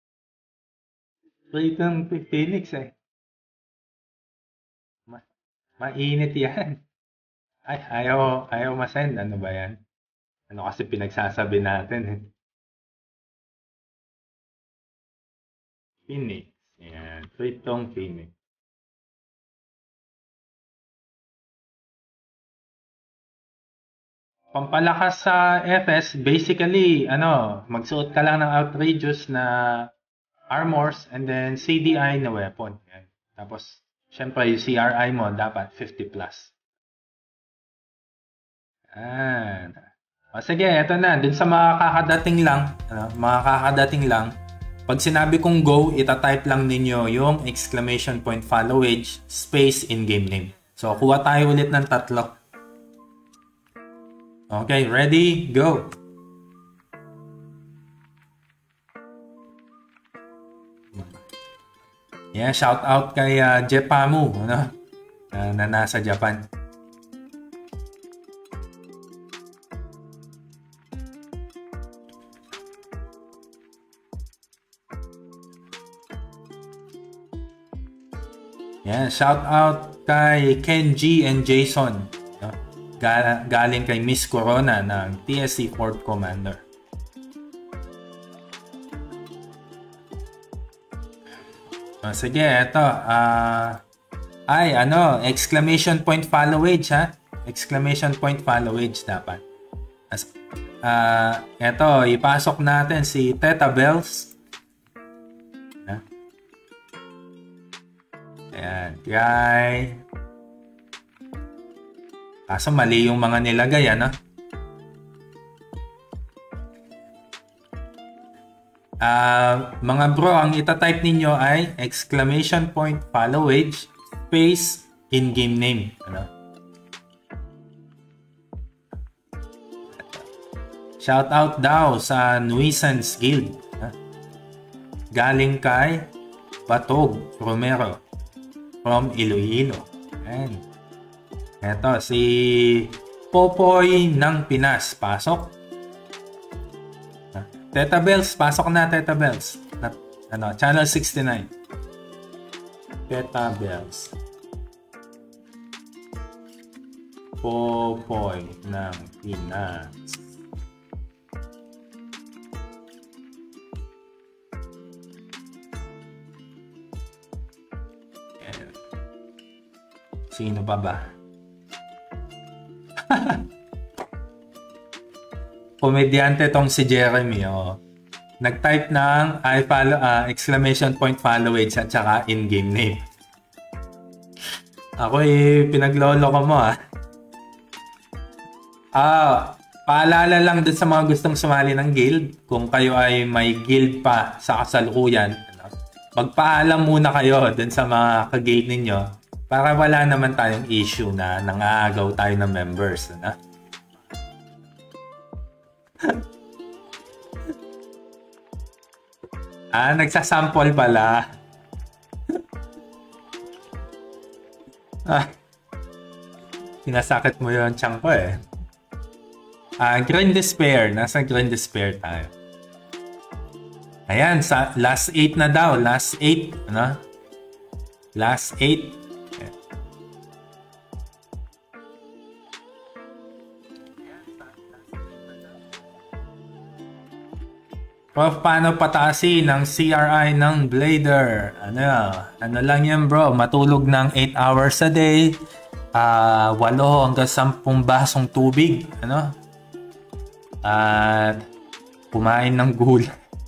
Pritong Phoenix, eh. Mainit yan. Ay, ayaw masend. Ano ba yan? Ano kasi pinagsasabi natin, eh. Phoenix. Ayan. Pritong Phoenix. Pampalakas sa FS, basically, magsuot ka lang ng outrageous na armors and then CDI na weapon. Ayan. Tapos, syempre, yung CRI mo dapat 50 plus. Ayan. Sige, eto na. Dun sa mga kakadating lang, pag sinabi kong go, itatype lang ninyo yung exclamation point followage space in-game name. So, kuha tayo ulit ng 3. Okay, ready? Go! Yeah, shout out kay Jepamu, na nasa Japan. Yeah, shout out kay Kenji and Jason. Galing kay Miss Corona ng TSC 4th Commander. Sige, eto. Exclamation point followage, ha? Exclamation point followage dapat. Eto, ipasok natin si Teta Bells. Ayan, kay... Kaso mali yung mga nilagay, ano? Mga bro, ang itatype ninyo ay exclamation point followage space in-game name. Ano? Shout out daw sa Nuisance Guild. Galing kay Batog Romero from Iloilo. Ayan. Eto, si Popoy ng Pinas. Pasok. Teta Bells, pasok na Teta Bells. Channel 69. Teta Bells. Popoy ng Pinas. Sino pa ba? Komedyante tong si Jeremy, oh. Nag-type ng I follow, exclamation point followage at saka in-game name. Ako pinaglolo ko mo paalala lang dun sa mga gustong sumali ng guild, kung kayo ay may guild pa sa kasalukuyan, magpaalam muna kayo dun sa mga ka-guild ninyo para wala naman tayong issue na nangaagaw tayo ng members. Nagsasample pala. Sinasakit mo yung tiyan ko Green Despair. Nasa Green Despair tayo. Ayan, sa last 8 na daw. Last 8. Last 8. Okay. Prof, paano pataasin ng CRI ng Blader? Ano lang yan bro, matulog ng 8 hours a day, 8 hanggang 10 basong tubig, at kumain ng gulay.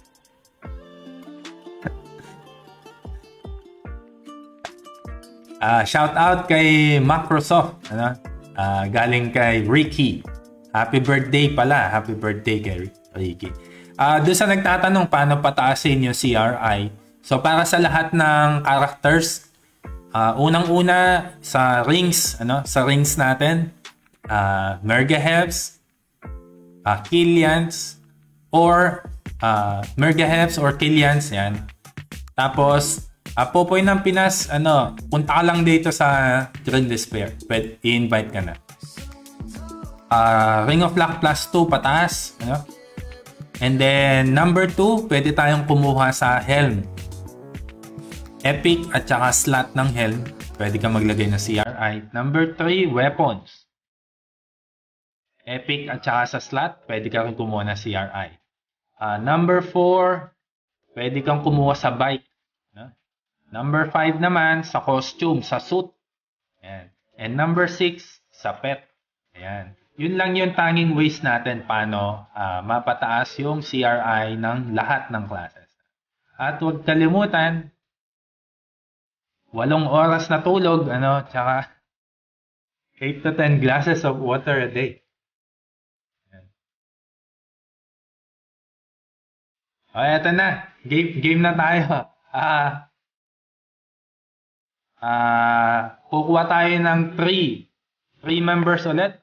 Shout out kay Microsoft, galing kay Ricky. Happy birthday pala, happy birthday kay Ricky. Doon sa nagtatanong paano pataasin yung CRI. So para sa lahat ng characters, unang-una sa rings, sa rings natin, Mergahevs, Killians, or Mergahevs or Killians, yan. Tapos, Popoy ng Pinas, punta ka lang dito sa Green Despair. I-invite ka na. Ring of Luck plus 2 pataas, And then, number 2, pwede tayong kumuha sa helm. Epic at saka slot ng helm. Pwede kang maglagay ng CRI. Number 3, weapons. Epic at saka sa slot, pwede kang kumuha ng CRI. Number 4, pwede kang kumuha sa bike. Number 5 naman, sa costume, sa suit. Ayan. And number 6, sa pet. Ayan. Yun lang yung tanging ways natin paano mapataas yung CRI ng lahat ng classes. At huwag kalimutan, 8 oras na tulog, tsaka 8 to 10 glasses of water a day. Eto na. Game na tayo. Kukuha tayo ng 3 members ulit.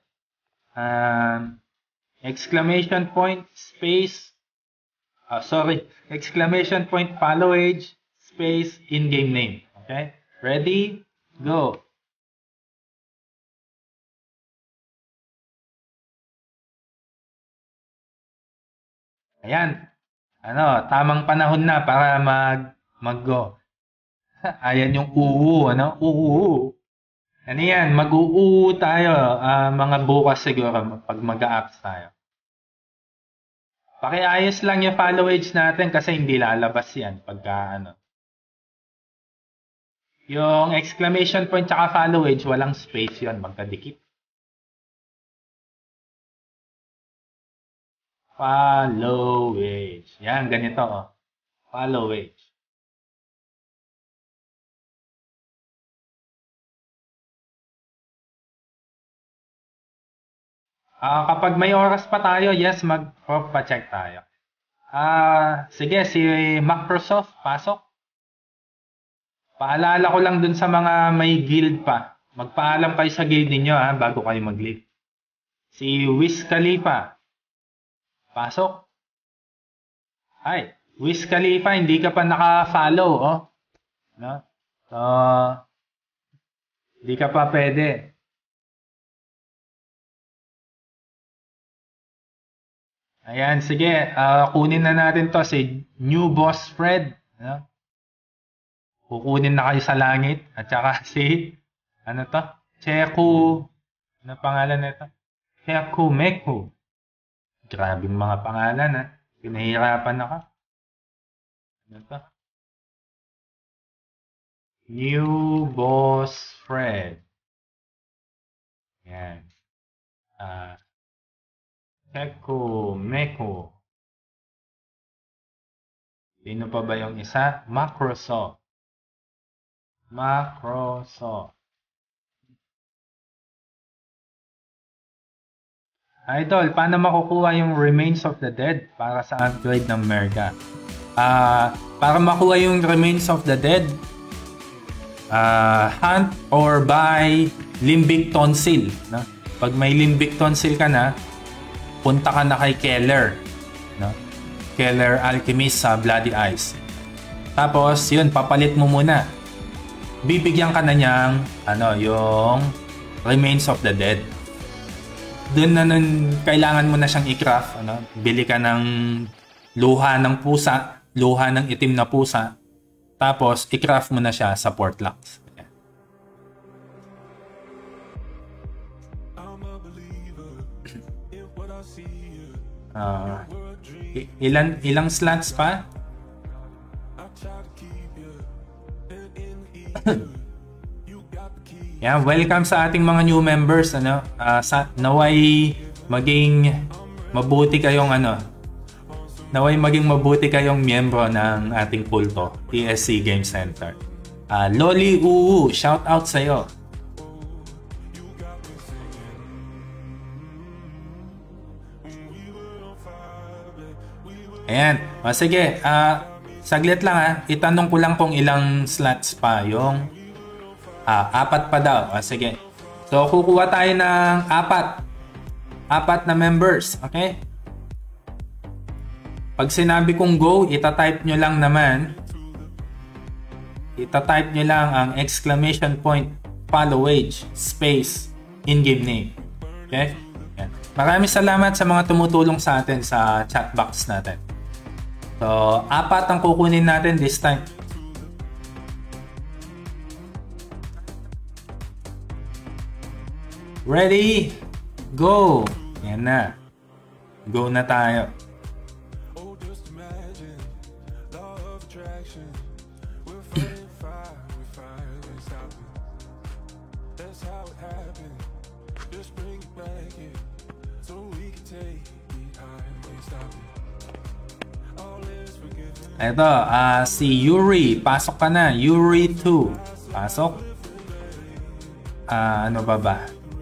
Exclamation point space exclamation point followage space in-game name. Okay? Ready? Go. Ayan. Tamang panahon na para mag-go. Ayan yung uwu, uwu. Ano yan? Mag-uuu tayo mga bukas siguro pag mag-a-apps tayo. Pakiayos lang yung followage natin kasi hindi lalabas yan pagka Yung exclamation point tsaka followage, walang space yon, magkadikit. Followage. Yan, ganito Followage. Kapag may oras pa tayo, yes, pa-check tayo. Sige, si Microsoft, pasok. Paalala ko lang dun sa mga may guild pa. Magpaalam kayo sa guild ninyo bago kayo mag-leave. Si Wiz Khalifa, pasok. Ay, Wiz Khalifa, hindi ka pa naka-follow, hindi ka pa pwede. Ayan, sige. Kunin na natin to si New Boss Fred. Kukunin na kayo sa langit. At saka si, Cheku. Ano pangalan nito? Cheku Meku. Grabing mga pangalan, Pinahirapan ako. New Boss Fred. Ayan. Cheku Meku. Sino pa ba yung isa? Macrosoft. Macrosoft. Idol, paano makukuha yung Remains of the Dead para sa Android ng Merga? Para makuha yung Remains of the Dead, hunt or buy Limbic Tonsil. No? Pag may Limbic Tonsil ka na, punta ka na kay Keller. No? Keller Alchemist sa Bloody Eyes. Tapos, yun, papalit mo muna. Bibigyan ka na niyang, yung Remains of the Dead. Doon na kailangan mo na siyang i-craft. Bili ka ng luha ng pusa, luha ng itim na pusa. Tapos, i-craft mo na siya sa Portlax. Ilang slots pa? Yeah, welcome sa ating mga new members. Naway maging mabuti kayong naway maging mabuti kayong miyembro ng ating kulto, TSC Game Center. Loli Uu, shout out sa iyo. Ayan. Sige, saglit lang itanong ko lang kung ilang slots pa yung 4 pa daw. Sige. So, kukuha tayo ng 4 na members. Okay? Pag sinabi kong go, itatype nyo lang naman. Itatype nyo lang ang exclamation point, follow age, space, in-game name. Okay? Yan. Maraming salamat sa mga tumutulong sa atin sa chat box natin. So, 4 ang kukunin natin this time. Ready? Go! Yan na. Go na tayo. Ito, si Yuri. Pasok ka na. Yuri 2. Pasok. Ano ba?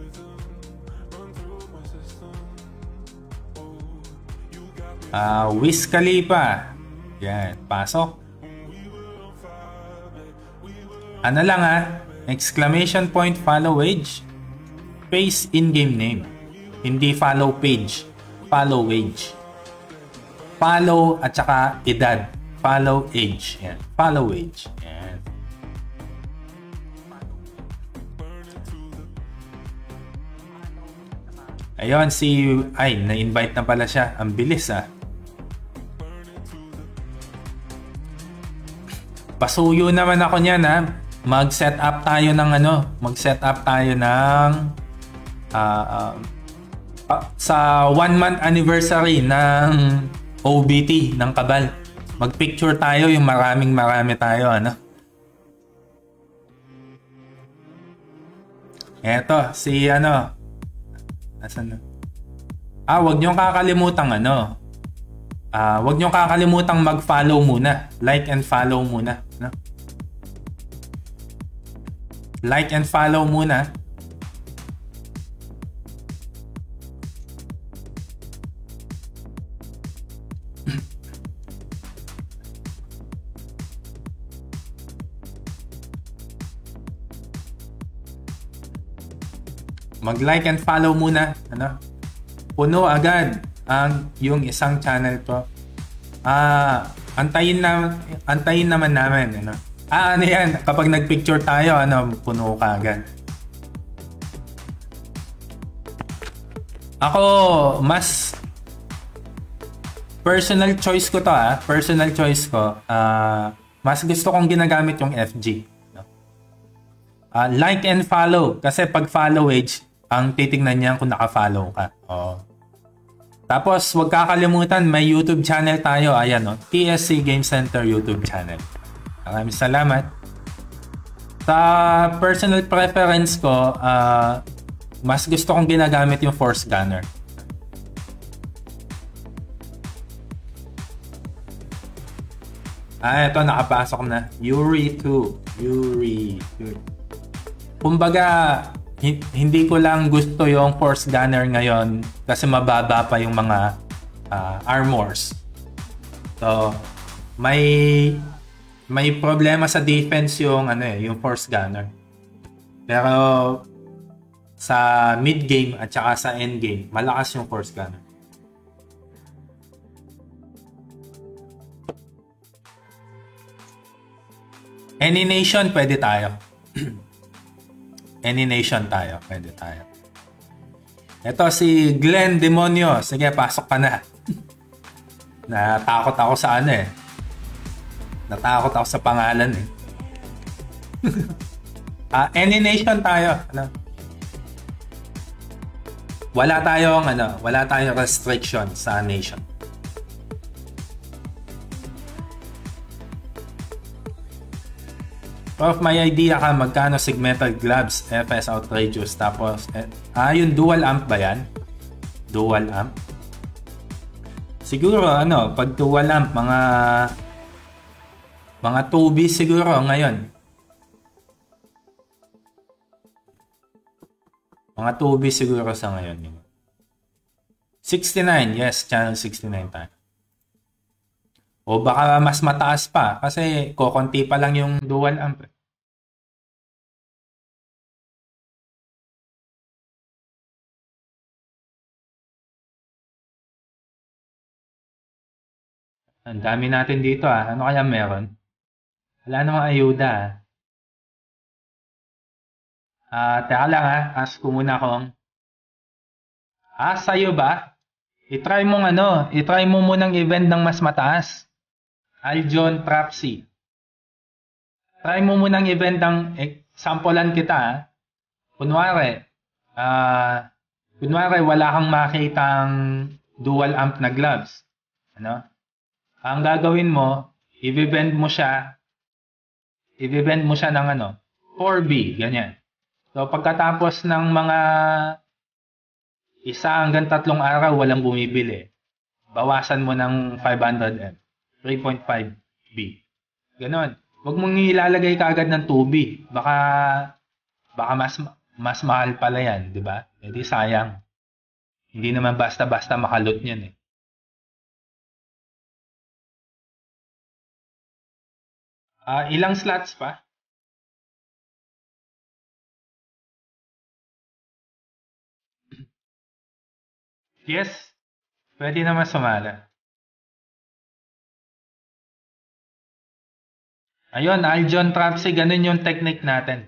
Wiz Khalifa. Yan, pasok. Ano lang exclamation point follow age, space in-game name. Hindi follow page. Follow age. Follow at saka edad. Follow age. Yan. Follow age. Yan. Ayun, na-invite na pala siya. Ang bilis Pasuyo naman ako niyan mag-set up tayo ng sa 1-month anniversary ng OBT ng Kabal. Mag-picture tayo yung marami tayo Eto si Asan na? Wag niyong kakalimutang wag niyong kakalimutang mag-follow muna. Like and follow muna, Like and follow muna. Mag-like and follow muna, Puno agad yung isang channel ko. Antayin naman namin, yan, kapag nagpicture tayo, puno ka agad. Ako, mas personal choice ko to, personal choice ko. Mas gusto kong ginagamit yung FG. Like and follow, kasi pag follow age, ang titignan niya kung naka-follow ka. Tapos, huwag kakalimutan, may YouTube channel tayo. Ayan, TSC Game Center YouTube channel. Maraming salamat. Sa personal preference ko, mas gusto kong ginagamit yung Force Gunner. Ito nakapasok na. Yuri 2. Yuri 2. Kumbaga, hindi ko lang gusto yung Force Gunner ngayon kasi mababa pa yung mga armors. So, may problema sa defense yung yung Force Gunner. Pero sa mid game at saka sa end game, malakas yung Force Gunner. Any nation pwede tayo. Any nation tayo, pwede tayo. Ito si Glenn Demonyo. Sige, pasok ka na. Natakot ako sa Natakot ako sa pangalan Any nation tayo. Wala tayong restriction sa nation. Prof, may idea ka magkano Sigmetal Gloves FS outrageous tapos yung dual amp ba yan? Dual amp? Siguro pag dual amp mga 2B siguro ngayon. Mga 2B siguro sa ngayon. 69, yes, channel 69 tayo. O baka mas mataas pa kasi kokonti pa lang yung dual amp. Ang dami natin dito Ano kaya meron? Wala namang ayuda Teka lang ask ko muna kung sa'yo ba? I-try mo munang event ng mas mataas. Aljon Trapsy. Try mo munang event ng sampulan kita. Kunwari wala kang makitang dual amp na gloves. Ang gagawin mo, i-bend mo siya ng 4B, ganyan. So pagkatapos ng mga 1 hanggang 3 araw walang bumibili, bawasan mo ng 500M. 3.5B. Ganon. Huwag mong ilalagay kagad ng 2B. Baka mas mahal pala yan, di ba? Hindi sayang. Hindi naman basta-basta makalot yan Ilang slots pa? Yes. Pwede naman sumala. Ayun, Aljon Trapsy, ganun yung technique natin.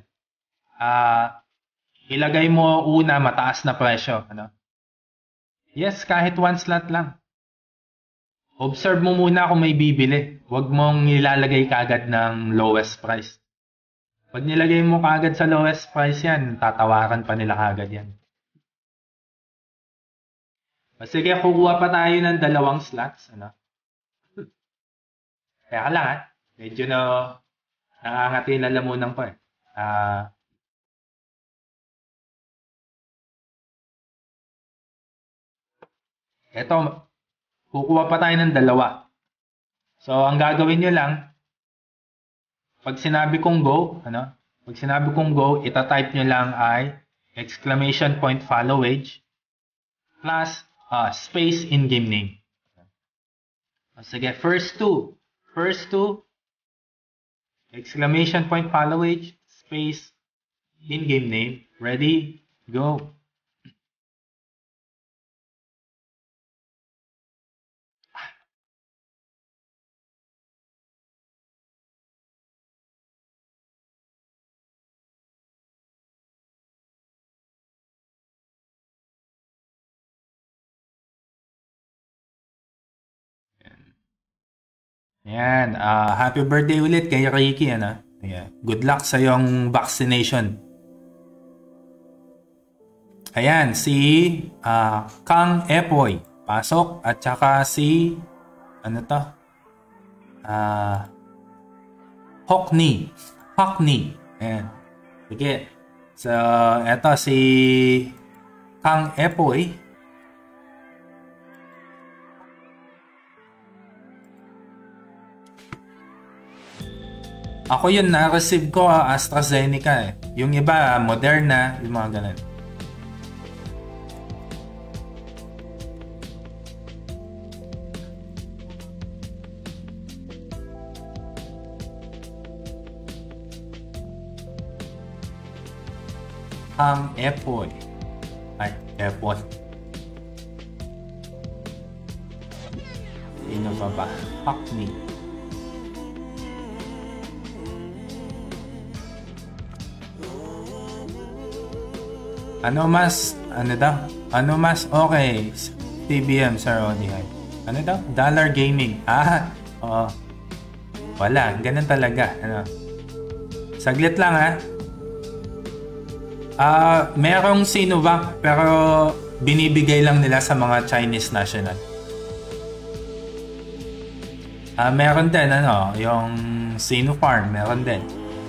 Ilagay mo una mataas na presyo. Yes, kahit 1 slot lang. Observe mo muna kung may bibili. Huwag mong ilalagay kagad ng lowest price. Pag nilagay mo kagad sa lowest price yan, tatawaran pa nila kagad yan. Sige, kukuha pa tayo ng 2 slots. Kaya lang medyo nangangati na lamunan pa Ito, kukuha pa tayo ng 2. So, ang gagawin nyo lang, pag sinabi kong go, itatype nyo lang ay exclamation point follow age plus space in-game name. Sige, first two, exclamation point follow age, space, in-game name. Ready? Go. Yan. Happy birthday ulit kay Ricky. Yeah. Good luck sa iyong vaccination. Ayan, si Kang Epoy. Pasok. At saka si Hockney. Ayan. Sige. So, eto si Kang Epoy. Ako yun, na-receive ko AstraZeneca eh. Yung iba, Moderna, yung mga ganun. Apple. Ay, Apple. Sino pa ba? Hackney. Ano daw? Ano mas okay? TBM, Sir Onihay. Ano daw? Dollar Gaming. Oo. Wala, ganun talaga. Ano? Saglit lang merong Sinovac pero binibigay lang nila sa mga Chinese national. Meron din yung Sinopharm, meron din.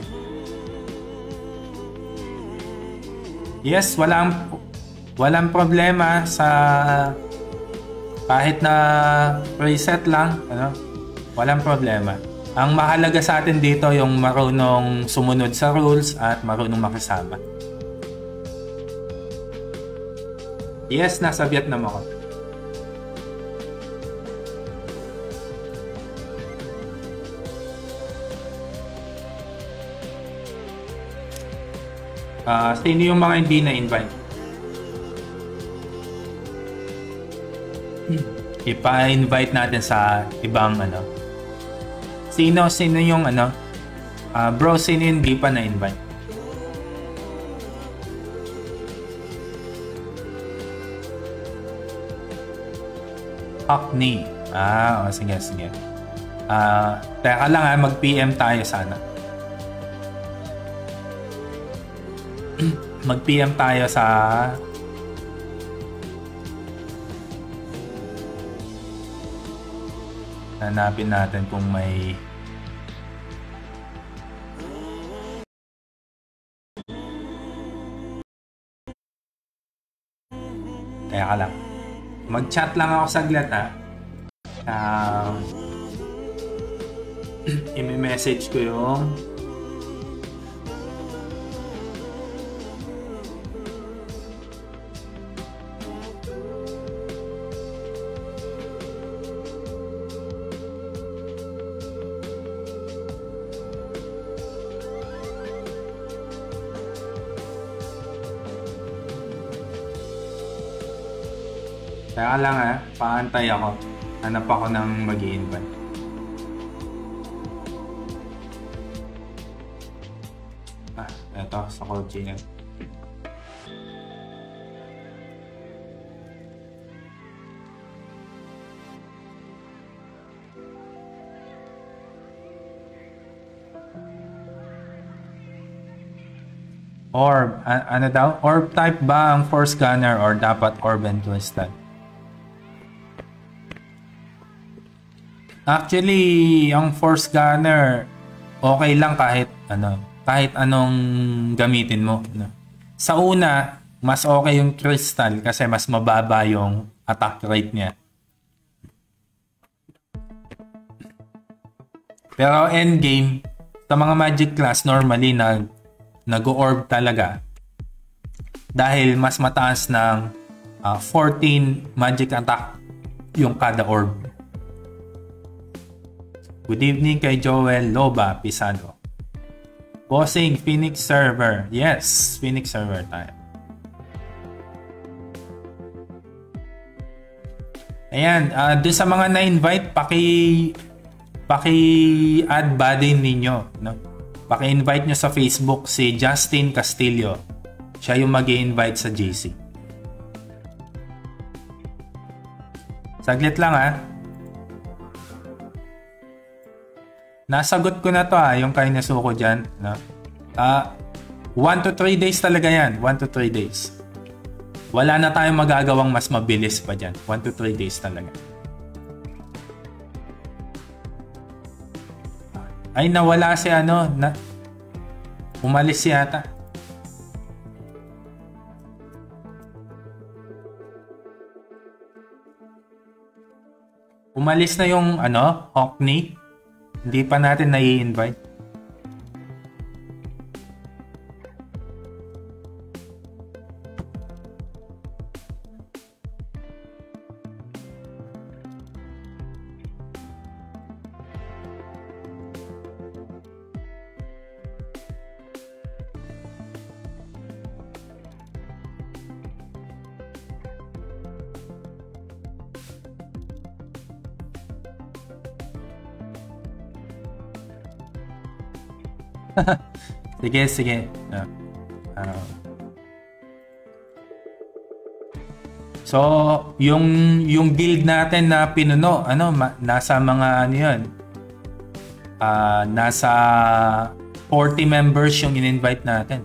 Yes, walang problema sa kahit na preset lang, walang problema. Ang mahalaga sa atin dito yung marunong sumunod sa rules at marunong makisama. Yes, nasa Vietnam ako. Sino yung mga hindi na-invite? Ipa-invite natin sa ibang Sino yung bro, sino yung hindi pa na-invite? Hackney. Sige. Teka lang mag-PM tayo sana. Mag-PM tayo sa hanapin natin kung may teka lang. Mag-chat lang ako saglit i-message ko yung Kaya lang paantay ako. Hanap ako ng mag-i-invite. Eto, sa kotse yan. Orb. Ano daw? Orb type ba ang Force Gunner or dapat Orb and Twisted? Actually, ang Force Gunner okay lang kahit anong gamitin mo. Sa una, mas okay yung Crystal kasi mas mababa yung attack rate niya. Pero endgame, sa mga Magic class normally nag-orb talaga dahil mas mataas ng 14 Magic attack yung kada orb. Good evening kay Joel Loba Pisano. Bossing, Phoenix server. Yes, Phoenix server tayo. Ayan, doon sa mga na-invite, paki-add buddy ninyo. No? Paki-invite nyo sa Facebook si Justin Castillo. Siya yung mag-i-invite sa GC. Saglit lang Nasagot ko na to yung kay Nezuko dyan. No? 1 to 3 days talaga yan. 1 to 3 days. Wala na tayong magagawang mas mabilis pa dyan. 1 to 3 days talaga. Ay, nawala si umalis yata. Umalis na yung Hockney. Hindi pa natin nai-invite. Sige, sige. Uh, so, yung guild natin na pinuno, nasa mga ano yun? Nasa 40 members yung in-invite natin.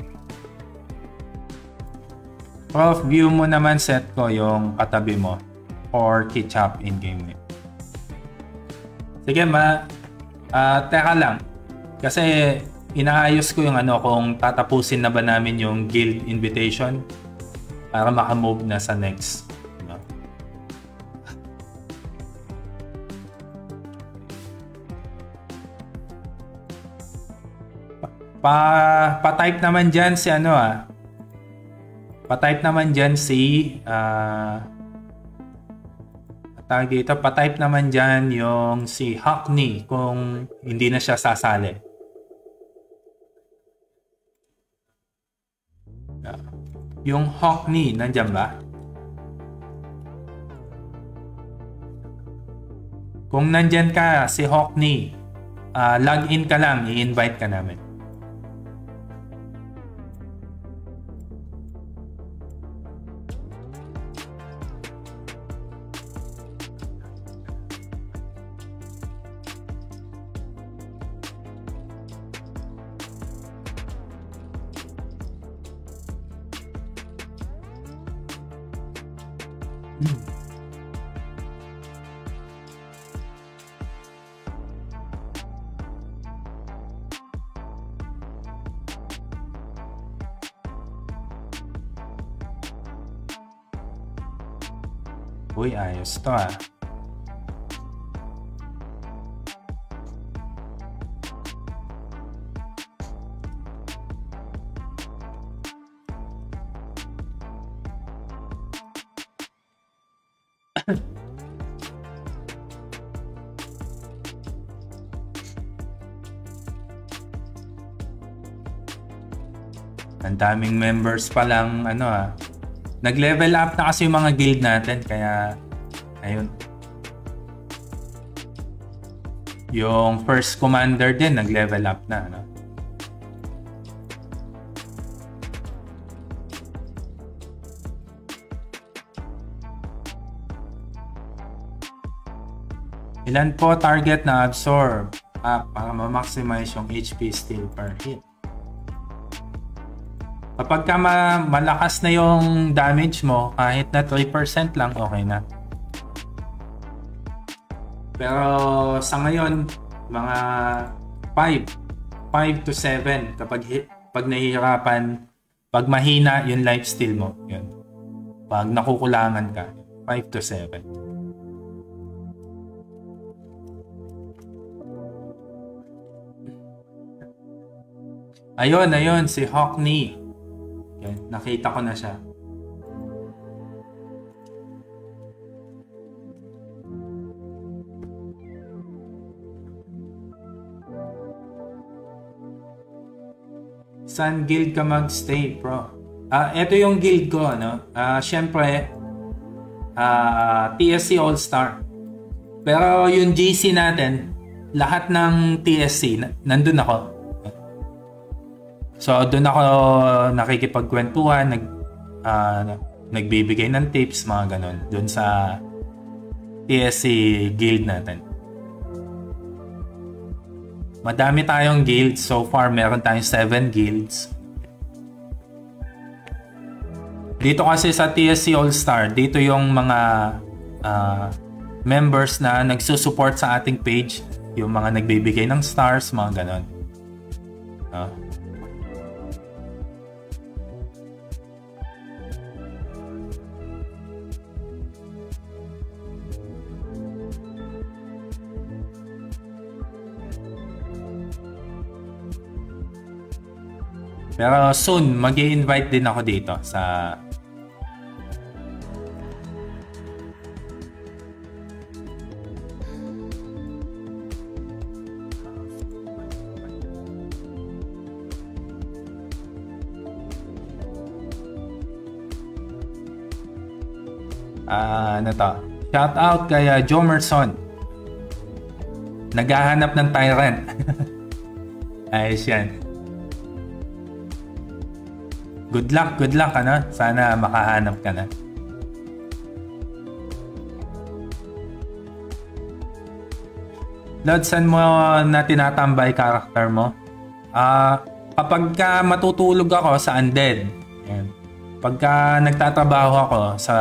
Prof, view mo naman set ko yung katabi mo or ketchup in-game name. Sige, teka lang. Kasi inaayos ko yung kung tatapusin na ba namin yung guild invitation para makamove na sa next. Pa-type naman dyan si pa-type naman dyan si pa-type naman dyan yung si Hackney kung hindi na siya sasali. Yung Hackney, nandyan ba? Kung nandyan ka, si Hackney, log in ka lang, i-invite ka namin. Uy, ayos to Ang daming members pa lang Nag-level up na kasi yung mga guild natin kaya ayun. Yung first commander din nag-level up na Ilan po target na absorb para ma-maximize yung HP steal per hit? Kapag ka malakas na yung damage mo, kahit na 3% lang, okay na. Pero sa ngayon, mga 5 to 7 pag nahihirapan, pag mahina yung lifesteal mo, yun. Pag nakukulangan ka, 5 to 7. Ayun, si Hackney. Yan, nakita ko na siya. Saan guild ka mag-stay, bro? Ito yung guild ko, Syempre, TSC All-Star. Pero yung GC natin, lahat ng TSC, nandun ako. So, doon ako nakikipagkwentuhan, nagbibigay ng tips, mga ganon. Doon sa TSC guild natin. Madami tayong guilds. So far, meron tayong 7 guilds. Dito kasi sa TSC All-Star, dito yung mga members na nagsusupport sa ating page. Yung mga nagbibigay ng stars, mga ganon. Pero soon, mag-i-invite din ako dito sa shout out kay Jomerson. Naghahanap ng tyrant. Ayos yan. Good luck, ano? Sana makahanap ka na. Lord, saan mo na tinatambay character mo? Kapag ka matutulog ako sa undead, yan. Pagka nagtatrabaho ako sa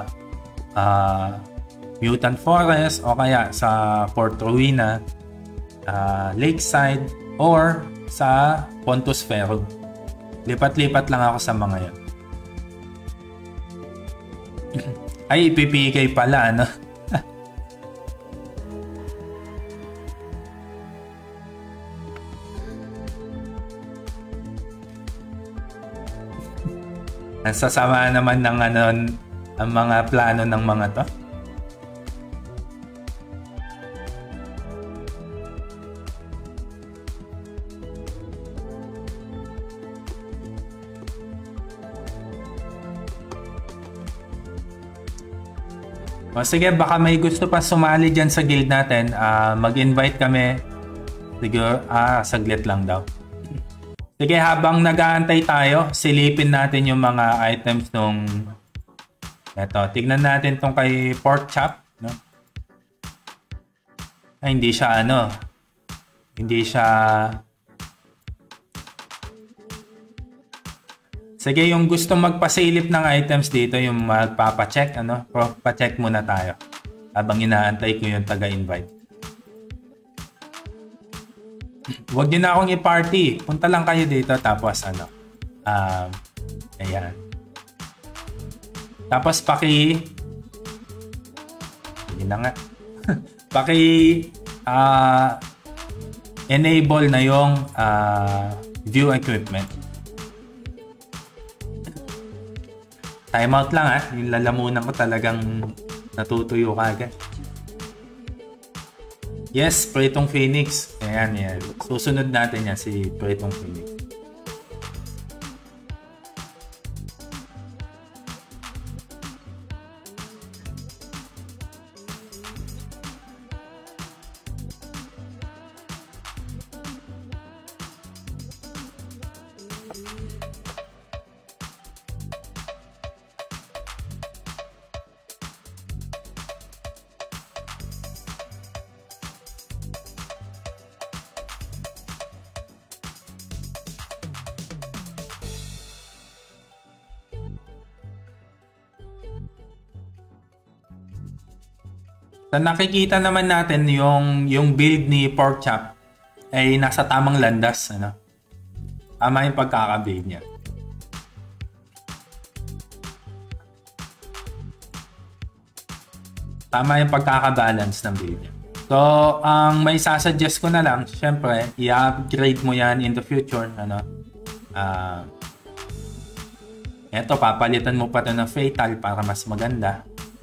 Mutant Forest o kaya sa Port Rowena, Lakeside, or sa Pontus Ferro. Lipat-lipat lang ako sa mga yan. Ay, PPK pala, ano? Ang sasama naman ng ano, ang mga plano ng mga to. O sige, baka may gusto pa sumali dyan sa guild natin. Mag-invite kami. Siguro, saglit lang daw. Sige, habang nag-aantay tayo, silipin natin yung mga items nung... Eto, tignan natin tong kay pork chop. No? Ay, hindi siya ano. Hindi siya... Sige, yung gusto magpasilip ng items dito, yung magpapacheck, ano? Pa-check muna tayo. Habang inaantay ko yung taga-invite. Huwag nyo na akong i-party. Punta lang kayo dito, tapos ano. Ayan. Tapos hindi na nga. Enable na yung view equipment. Timeout lang yung lalamunan ko talagang natutuyo kagad. Yes, Pritong Phoenix. Ayan, yan. Susunod natin yan, si Pritong Phoenix. So, nakikita naman natin yung build ni pork chop ay nasa tamang landas, ano? Tama yung pagkaka-build niya. Tama yung pagkaka-balance ng build niya. So, ang may sasuggest ko na lang, syempre, i-upgrade mo yan in the future, ano? Eto, papalitan mo pa ito ng fatal para mas maganda.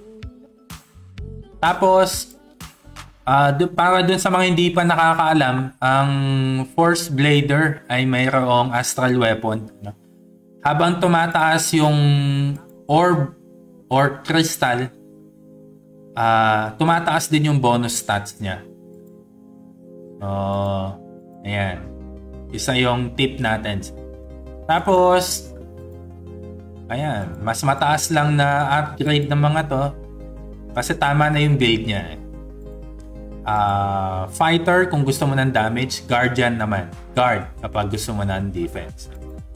Tapos, para dun sa mga hindi pa nakakaalam, ang Force Blader ay mayroong astral weapon. No? Habang tumataas yung orb or crystal, tumataas din yung bonus stats niya. Ayan. Isa yung tip natin. Tapos, ayan, mas mataas lang na upgrade ng mga to. Kasi tama na yung build niya. Fighter kung gusto mo ng damage. Guardian naman. Guard kapag gusto mo ng defense.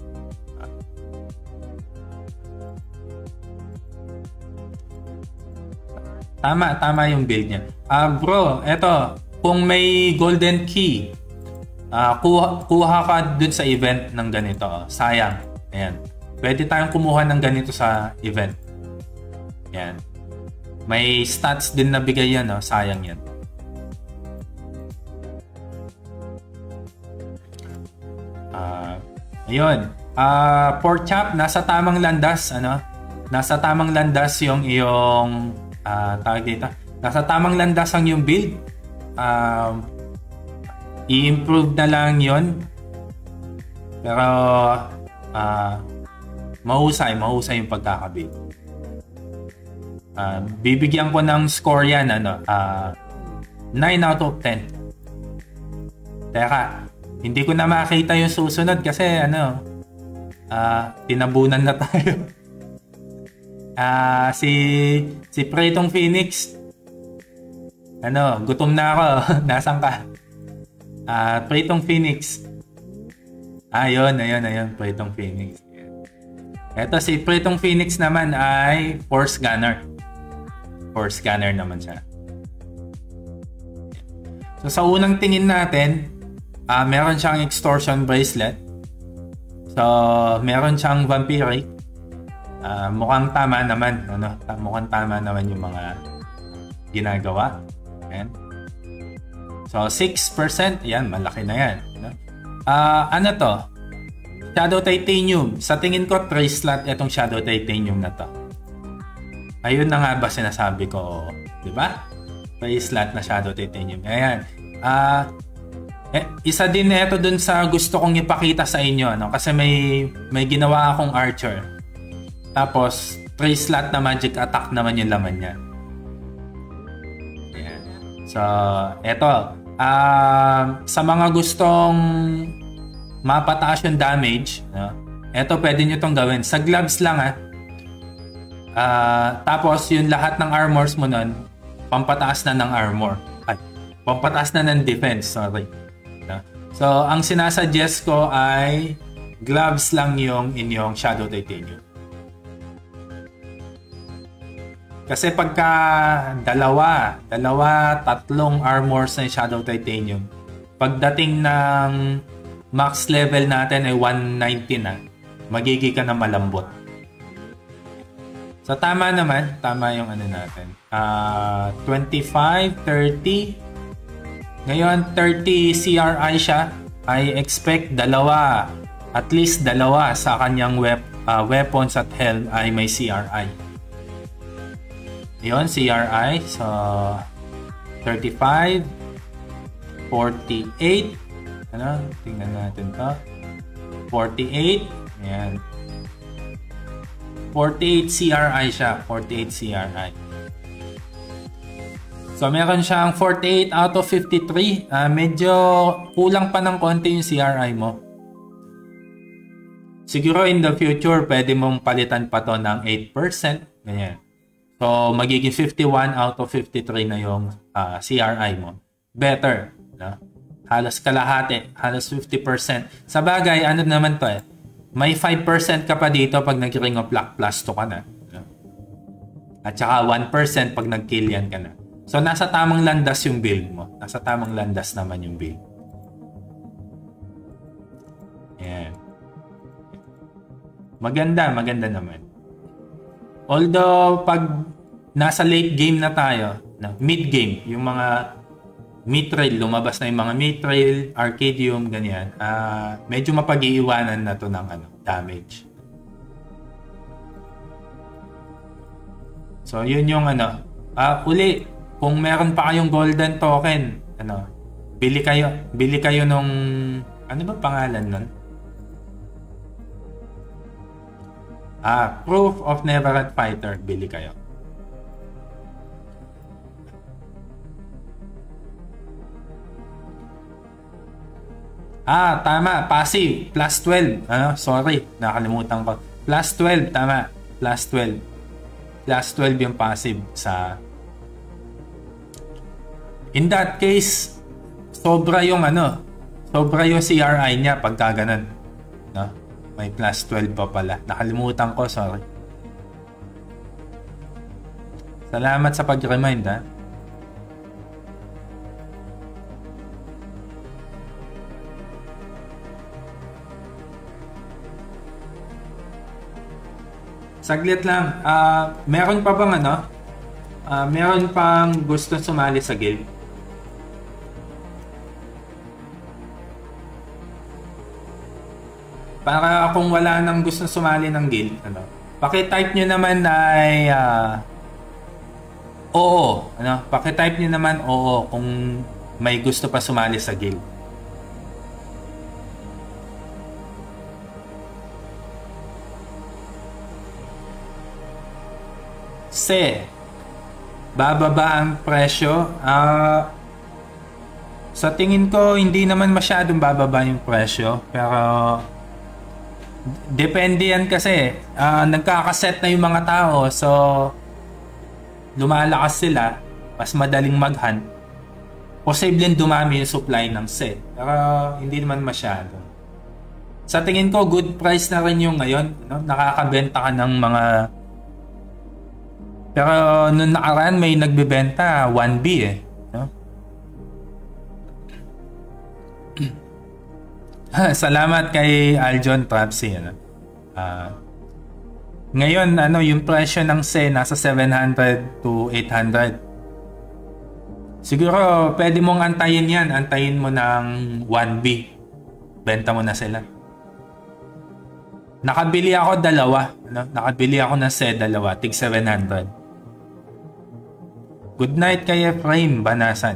Tama yung build niya. Bro, eto. Kung may golden key, kuha ka dun sa event ng ganito. Sayang. Ayan. Pwede tayong kumuha ng ganito sa event. Ayan. May stats din na bigay yan, no? Sayang yan. Ayun. Pork chop, nasa tamang landas, ano? Nasa tamang landas yung iyong tawag dito. Nasa tamang landas ang yung build. I-improve na lang yon. Pero mahusay yung pagkakabuild. Bibigyan ko ng score yan, 9 out of 10. Teka, hindi ko na makita yung susunod kasi Tinabunan na tayo. Si Pretong Phoenix. Gutom na ako. Nasaan ka? Pretong Phoenix. Ayun. Pretong Phoenix. Ito si Pretong Phoenix naman ay Force Gunner. Force Gunner naman siya. So sa unang tingin natin, meron siyang extortion bracelet. So meron siyang vampiric. Mukhang tama naman, mukhang tama naman yung mga ginagawa. Ayan. So 6%, yan, malaki na yan. Ano to? Shadow Titanium. Sa tingin ko, 3 slot itong Shadow Titanium na to. Ayun na nga ba sinasabi ko, di ba? 3 slot na Shadow Titanium. Ayan. Isa din ito dun sa gusto kong ipakita sa inyo, kasi may ginawa akong archer. Tapos 3 slot na magic attack naman yung laman niya. Ayan. So, eto. Sa mga gustong mapataas yung damage, eto pwede nyo itong gawin. Sa gloves lang tapos yung lahat ng armors mo nun, pampataas na ng armor. Pampataas na ng defense, sorry. So, ang sinasuggest ko ay gloves lang yung inyong Shadow Titanium. Kasi pagka dalawa, tatlong armors na Shadow Titanium, pagdating ng max level natin ay 190 na, magiging ka na malambot. So tama naman, tama yung natin. 25, 30. Ngayon 30 CRI siya. I expect at least dalawa sa kanyang weapons at helm ay may CRI. Yun, CRI. So, 35, 48. Tingnan natin to. 48. Ayan. 48 CRI siya. 48 CRI. So, meron siyang 48 out of 53. Medyo kulang pa ng konti yung CRI mo. Siguro in the future, pwede mong palitan pa to ng 8%. Ganyan. So, magiging 51 out of 53 na yung CRI mo. Better. Halos kalahati. Halos 50%. Sa bagay, naman to may 5% ka pa dito pag nag-ring of luck plus 2 ka na. At saka 1% pag nag-killian ka na. So, nasa tamang landas yung build mo. Nasa tamang landas naman yung build. Ayan. Maganda naman. Although, pag nasa late game na tayo, mid game, yung mga Mithril, lumabas na yung mga Mithril, Arcadium, ganyan, medyo mapag-iiwanan na to ng damage. So, yun yung uli, kung meron pa kayong golden token, bili kayo nung, ano ba pangalan nun? Proof of Neverend Fighter, bili kayo. Tama, passive, plus 12. Sorry, nakalimutan ko. Plus 12, tama. Plus 12. Plus 12 yung passive sa... In that case, sobra yung CRI niya pagka ganun. May plus 12 pa pala. Nakalimutan ko, sorry. Salamat sa pag-remind, Saglit lang. Meron pa bang meron pang gusto sumali sa guild? Para kung wala nang gusto sumali ng guild, paki-type nyo naman ay oo. Paki-type nyo naman oo kung may gusto pa sumali sa guild. Bababa ang presyo. Sa tingin ko, hindi naman masyadong bababa yung presyo. Pero Depende yan kasi. Nagkakaset na yung mga tao. So, lumalakas sila. Mas madaling mag-hunt. Posibleng dumami yung supply ng set. Pero hindi naman masyado. Sa tingin ko, good price na rin yung ngayon. No? Nakakabenta ka ng mga... Pero nung nakaraan may nagbebenta 1B eh. No? Salamat kay Aljon Trapsi. Ano? Ngayon, yung presyo ng SE nasa 700 to 800. Siguro, pwede mong antayin yan. Antayin mo ng 1B. Benta mo na sila. Nakabili ako dalawa. No? Nakabili ako ng SE dalawa. Tig 700. Good night kay Efraim Banasan.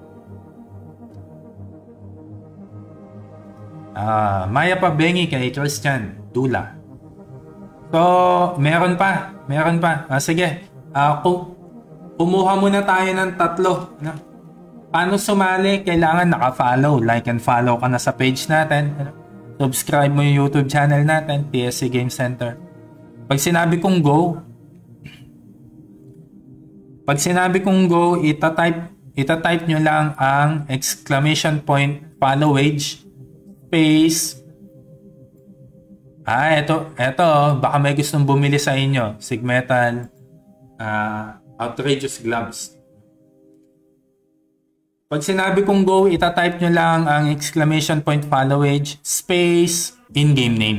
Maya Pabengi kay Christian Dula. So, meron pa. Sige. Kumuha muna tayo ng 3. No? Paano sumali? Kailangan naka-follow. Like and follow ka na sa page natin. Subscribe mo yung YouTube channel natin, TSC Game Center. Pag sinabi kong go, itatype nyo lang ang exclamation point followage space. Eto, baka may gustong bumili sa inyo. Sigmetal Outrageous Gloves. Pag sinabi kong go, itatype nyo lang ang exclamation point followage space in-game name.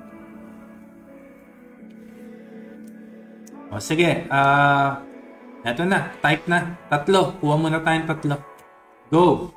O sige, eto na, type na. 3. Kuha muna tayong 3. Go!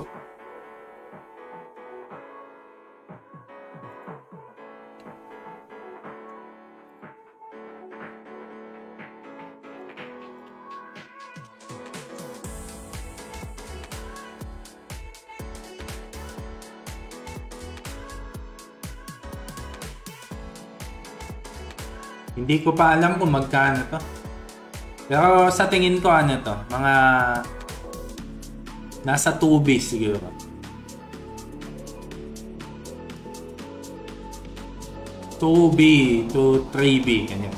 Hindi ko pa alam kung magkano to. Pero sa tingin ko mga nasa 2B siguro. 2B to 3B ganyan.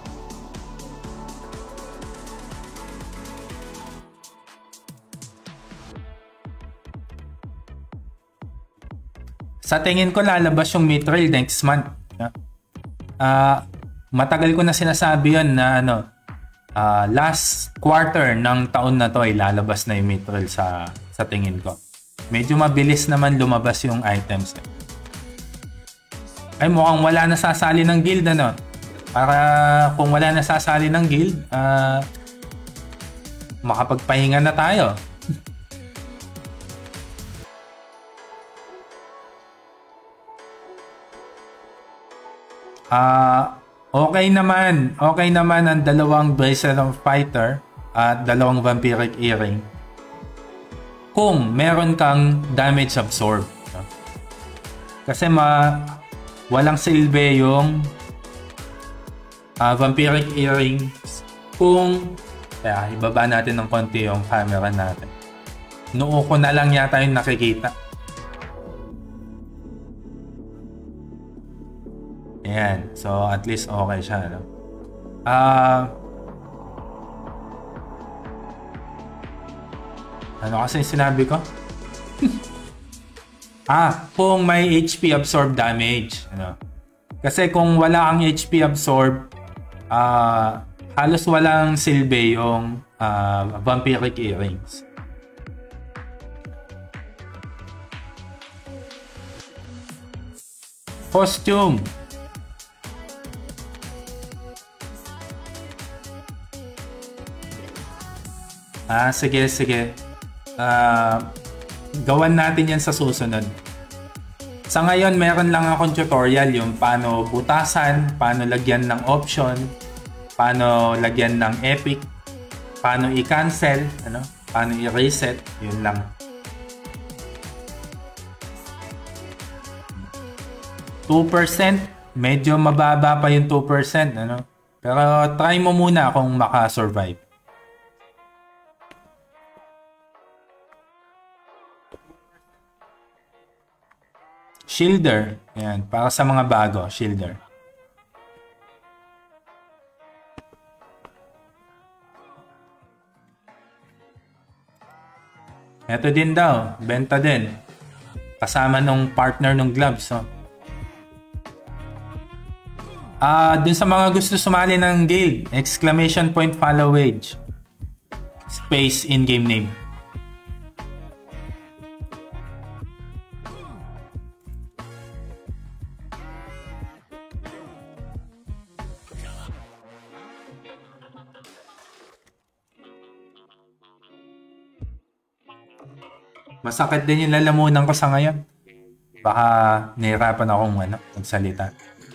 Sa tingin ko lalabas yung Mithril next month. Matagal ko na sinasabi yan na last quarter ng taon na to ay lalabas na yung Mithril sa tingin ko. Medyo mabilis naman lumabas yung items. Ay mukhang wala na sasali ng guild Para kung wala na sasali ng guild, makapagpahinga na tayo. Okay naman ang 2 Bracelet of Fighter at 2 Vampiric Earring kung meron kang damage absorb. Kasi walang silbi yung Vampiric Earring kung ibaba natin ng konti yung camera natin. Noo ko na lang yata yung nakikita. Ayan. So, at least okay siya. Ano kasi sinabi ko? Kung may HP absorb damage. Kasi kung wala kang HP absorb, halos walang silbi yung Vampiric Earrings. Costume. Sige. Gawan natin yan sa susunod. Sa ngayon, meron lang akong tutorial yung paano butasan, paano lagyan ng option, paano lagyan ng epic, paano i-cancel, paano i-reset, yun lang. %, medyo mababa pa yung 2%, Pero try mo muna kung maka-survive. Shielder. Ayan, para sa mga bago, Shielder. Ito din daw, benta din. Kasama nung partner ng gloves. So. Dun sa mga gusto sumali ng guild, exclamation point follow wage. Space in-game name. Masakit din yung lalamunan ko sa ngayon. Baka nahirapan akong magsalita.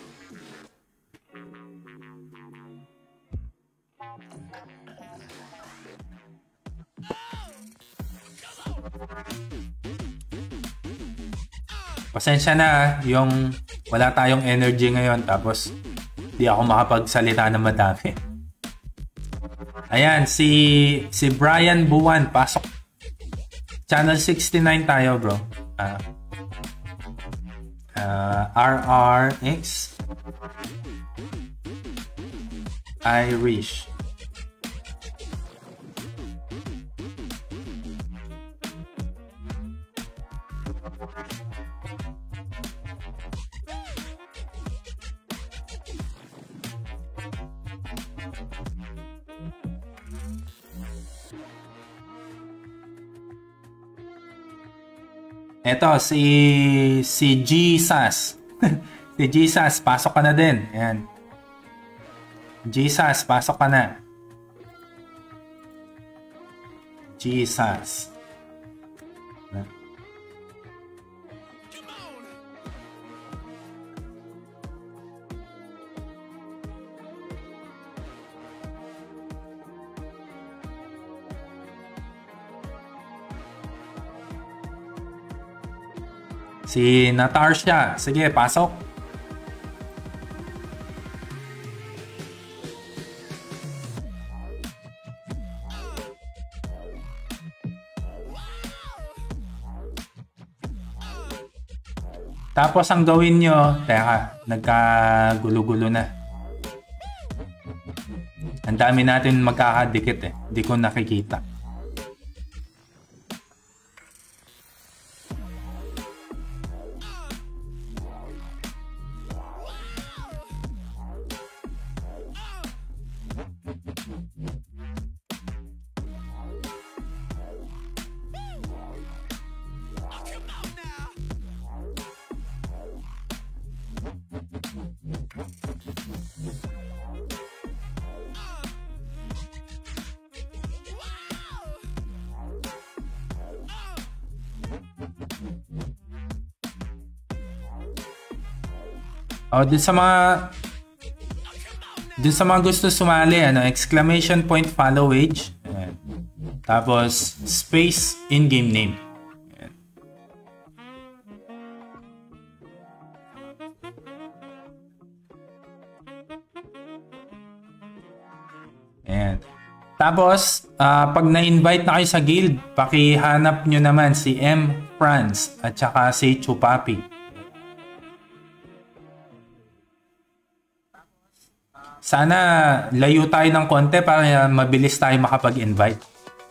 Pasensya na yung wala tayong energy ngayon tapos di ako makapagsalita ng madami. Ayan, si Brian Buwan, pasok. Channel 69 tayo, bro. RRX Irish. Eto, si Jesus. Si Jesus, pasok ka na din. Ayan. Jesus, pasok ka na. Jesus. Si Natasha. Sige, pasok. Tapos ang gawin nyo, teka, nagkagulo-gulo na. Ang dami natin magkakadikit eh. Hindi ko nakikita. Oh, dun sa mga gusto sumali, exclamation point follow wage. Ayan. Tapos space in-game name. Ayan. Ayan. Tapos, pag na-invite na kayo sa guild, pakihanap nyo naman si M. Franz at saka si Chupapi. Sana layo tayo ng konti para mabilis tayo makapag-invite.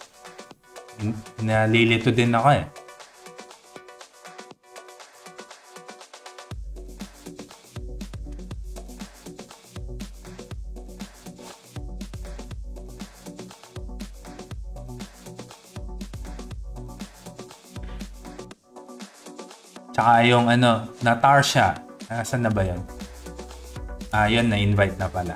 Nalilito din ako eh. Tsaka yung Natasha. Nasaan na ba yun? Yun, na-invite na pala.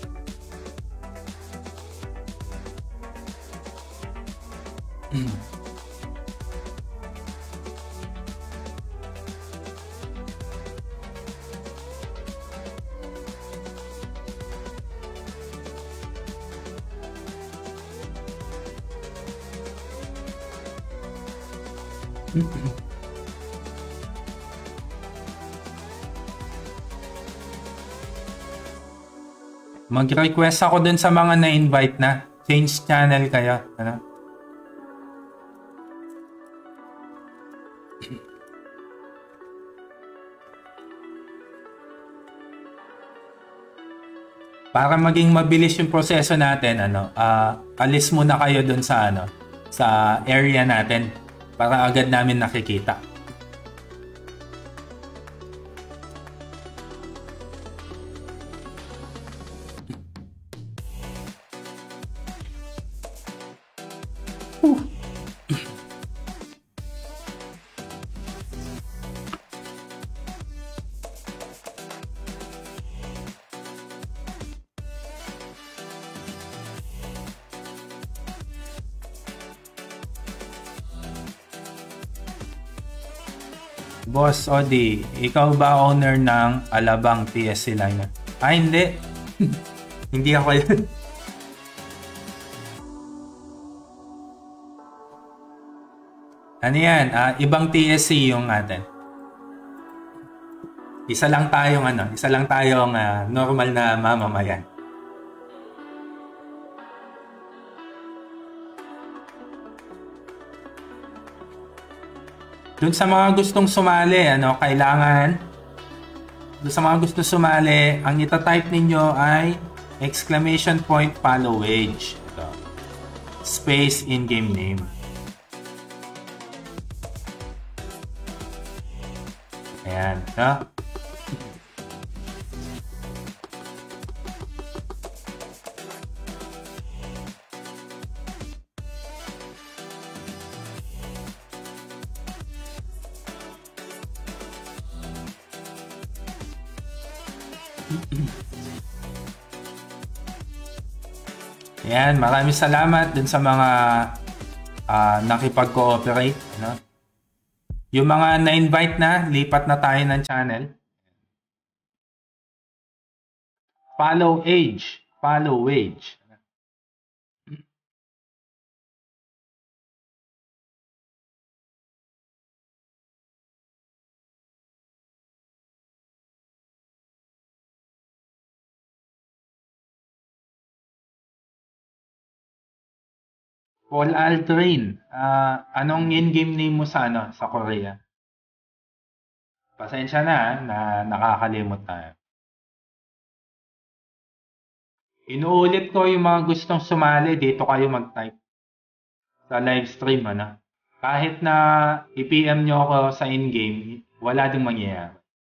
Mag-request ako dun sa mga na-invite na. Change channel kayo. para maging mabilis yung proseso natin, alis muna kayo dun sa sa area natin para agad namin nakikita. Boss Odi, ikaw ba owner ng Alabang TSC Liner? Hindi. Hindi ako yun. Ano yan? Ibang TSC yung atin. Isa lang tayong normal na mamamayan. Doon sa mga gustong sumali, kailangan doon sa mga gustong sumali, ang ita-type ninyo ay exclamation point follow wage. Ito. Space in-game name. Ayan, no? Ayan, maraming salamat dun sa mga nakipag-cooperate. Yung mga na-invite na, lipat na tayo ng channel. Follow age, follow wage. Paul Aldrin, anong in-game name mo sa sa Korea? Pasensya na nakakalimot tayo. Inuulit ko yung mga gustong sumali, dito kayo mag-type sa live stream, Kahit na i-PM nyo ako sa in-game, wala ding mangyayari.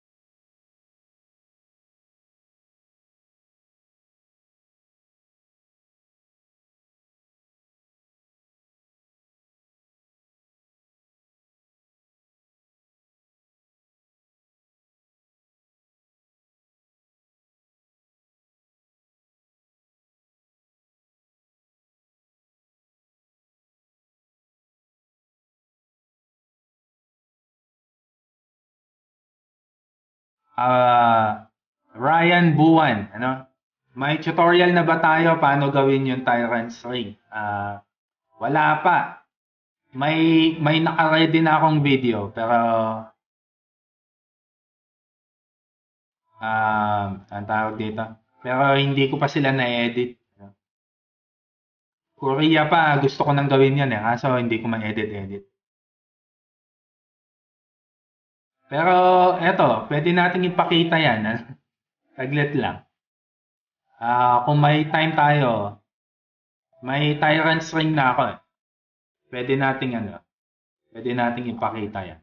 Ryan Buwan, may tutorial na ba tayo paano gawin yung Tyrant's Ring? Wala pa. May naka-ready na akong video, pero ang tawag dito. Pero hindi ko pa sila na-edit. Korea pa, gusto ko nang gawin yan kaso hindi ko ma-edit. Pero eto, pwede nating ipakita yan. Saglit lang. Kung may time tayo, may Tyrant's Ring na ako. Pwede nating ipakita yan.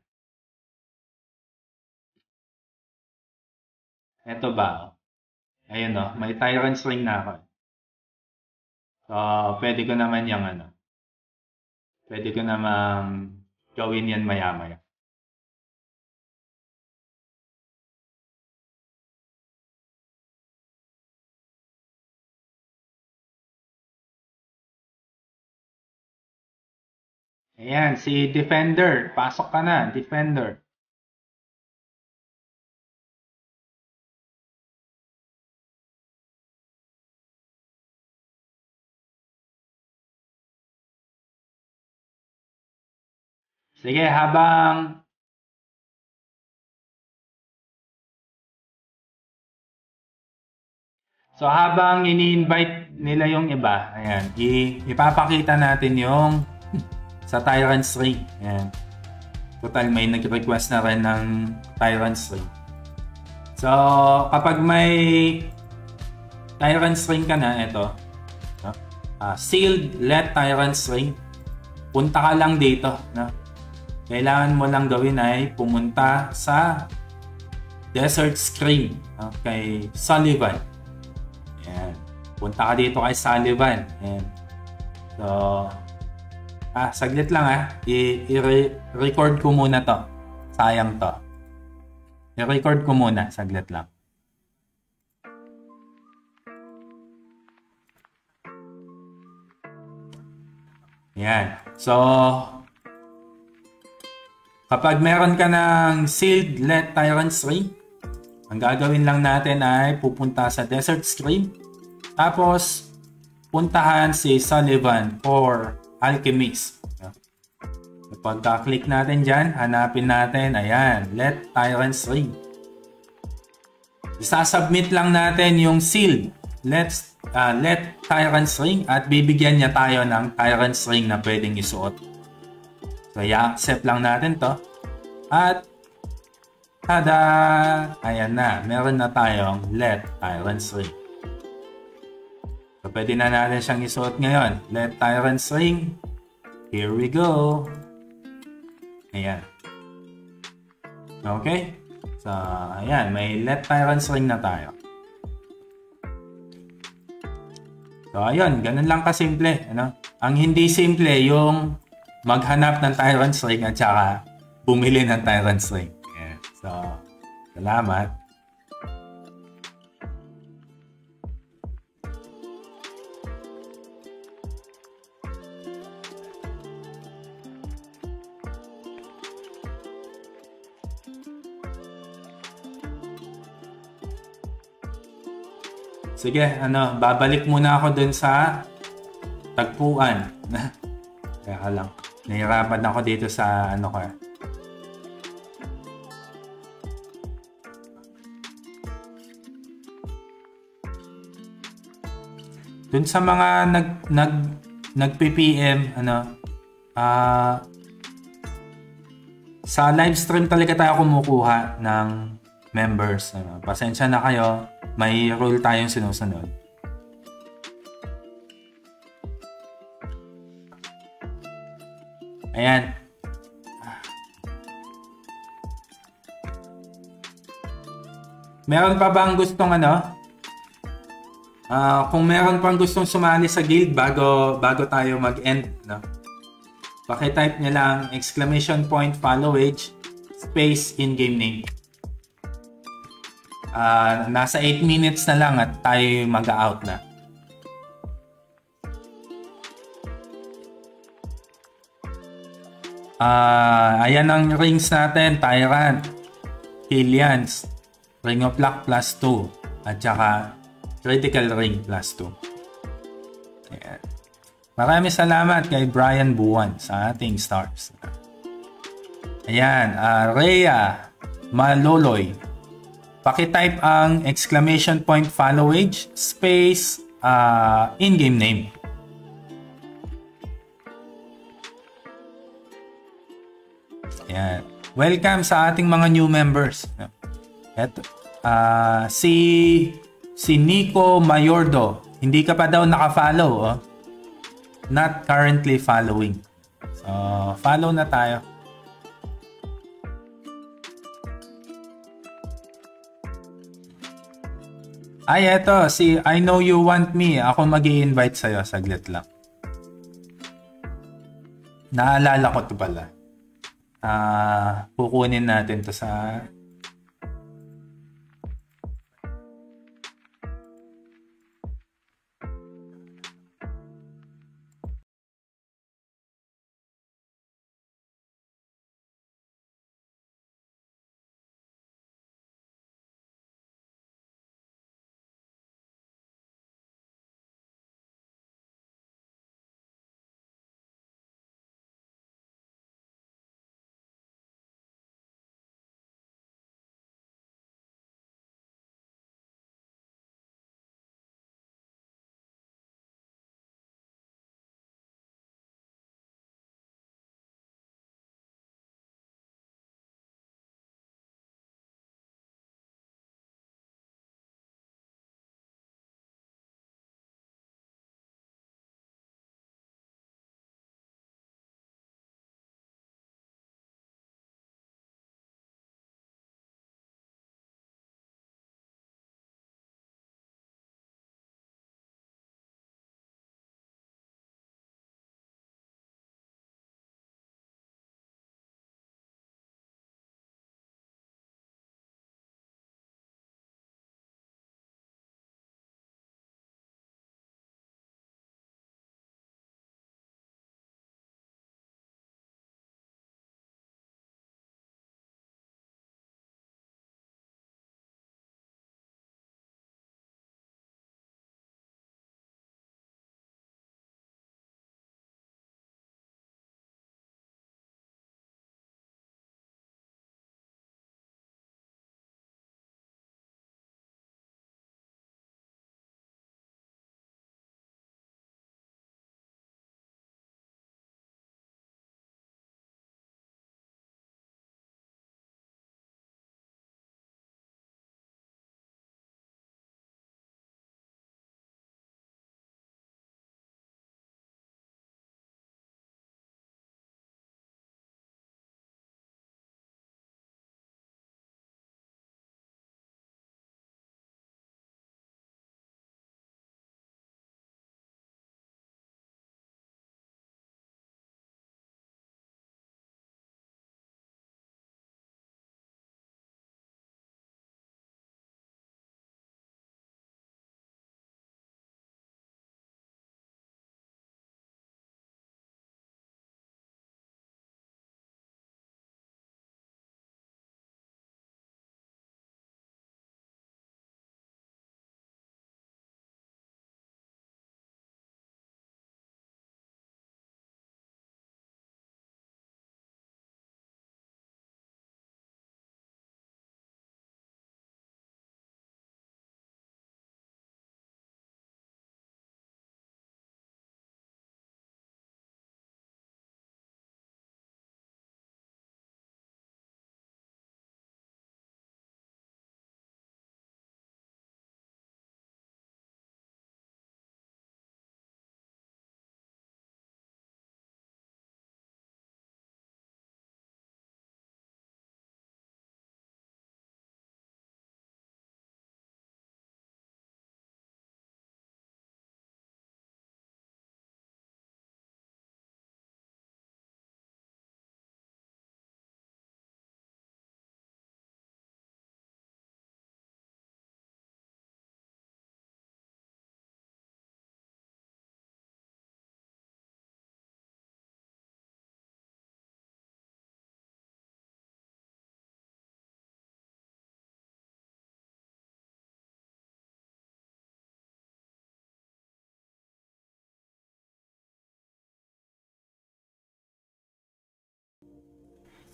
Eto ba? Ayun may Tyrant's Ring na ako. So, pwede ko naman pwede ko naman gawin yan maya-maya. Ayan, si Defender. Pasok ka na, Defender. Sige, habang ini-invite nila yung iba, ayan, ipapakita natin yung sa Tyrant's Ring. Ayan. Total, may nag-request na rin ng Tyrant's Ring. So, kapag may Tyrant's Ring ka na, ito. No? Sealed Let Tyrant's Ring. Punta ka lang dito. No? Kailangan mo lang gawin ay pumunta sa Desert Scream, no? Kay Sullivan. Ayan. Punta ka dito kay Sullivan. Ayan. So, saglit lang i-record ko muna to. Sayang to. I-record ko muna. Saglit lang. Ayan. So, kapag meron ka ng Sealed Let Tyrant's Ring, ang gagawin lang natin ay pupunta sa Desert Scream. Tapos, puntahan si Sullivan or Alchemist. Pagka-click natin dyan, hanapin natin, ayan, Let Tyrant's Ring. Isasubmit lang natin yung Sealed Let Tyrant's Ring at bibigyan niya tayo ng Tyrant's Ring na pwedeng isuot. So, i-accept lang natin to. At, tada! Ayan na, meron na tayong Let Tyrant's Ring. So, pwede na natin siyang isuot ngayon. Let Tyrant's Ring. Here we go. Ayan. Okay? So, ayan, may Let Tyrant's Ring na tayo. So, ayun, ganun lang kasimple. Ano? Ang hindi simple, yung maghanap ng Tyrant's Ring at saka bumili ng Tyrant's Ring. Yeah. So, salamat. Sige, babalik muna ako dun sa tagpuan. Kaya lang, nahirapan ako dito sa ka. Dun sa mga nag-PPM, sa live stream talaga tayo kumukuha ng members. Pasensya na kayo. May rule tayong sinusunod. Ayan. Meron pa bang gustong kung meron pang gustong sumali sa guild bago tayo mag-end, paki-type niya lang !followage space in-game name. Nasa 8 minutes na lang at tayo mag-out na. Ayan ang rings natin. Tyrant, Killians, Ring of Luck plus 2 at saka Critical Ring plus 2. Ayan. Maraming salamat kay Brian Buwan sa ating stars. Ayan, Rhea Maloloy. Paki-type ang !followage space in-game name. Ayan. Welcome sa ating mga new members. Eto, si Nico Mayordo. Hindi ka pa daw naka-follow. Oh. Not currently following. So, follow na tayo. Ay, eto, si I Know You Want Me. Ako mag-i-invite sa'yo. Saglit lang. Naalala ko to pala. Kukunin natin to sa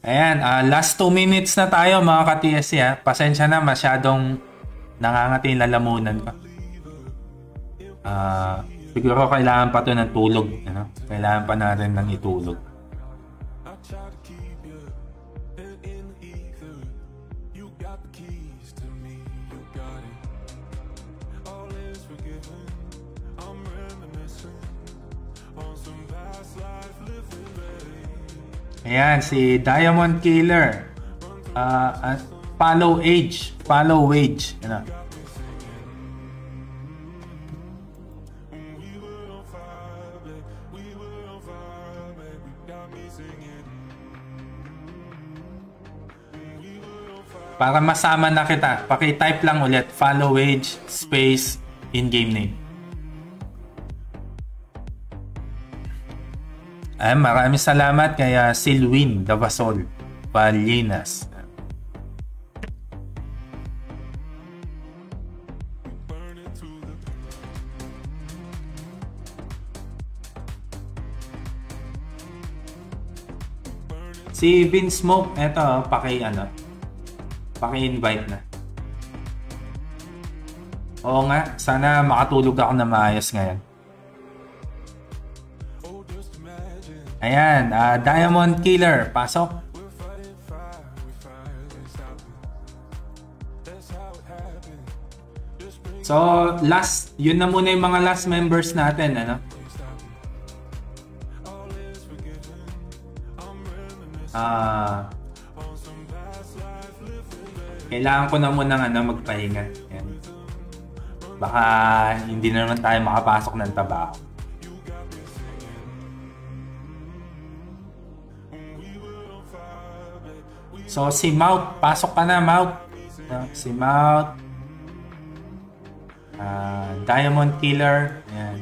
Ayan, last 2 minutes na tayo mga ka-TSC ha. Pasensya na, masyadong nangangati yung lalamunan ko. Siguro kailangan pa to ng tulog. Ano? Kailangan pa natin ng itulog. Ayan, si Diamond Killer. Follow age. Follow wage. Ano? Para masama na kita, paki-type lang ulit. Follow wage space in-game name. Ay, maraming salamat kay Silwin Davasol Valinas. Si Vince Smoke, eto, paki-invite na. Oo nga, sana makatulog ako na maayos ngayon. Ayan, Diamond Killer, pasok. So, yun na muna yung mga last members natin, ano? Kailangan ko na muna magpahinga. Ayan. Baka hindi na naman tayo makapasok ng trabaho. So, si Mouth, pasok ka na, Mouth. Si Mouth. Diamond Killer. Ayan.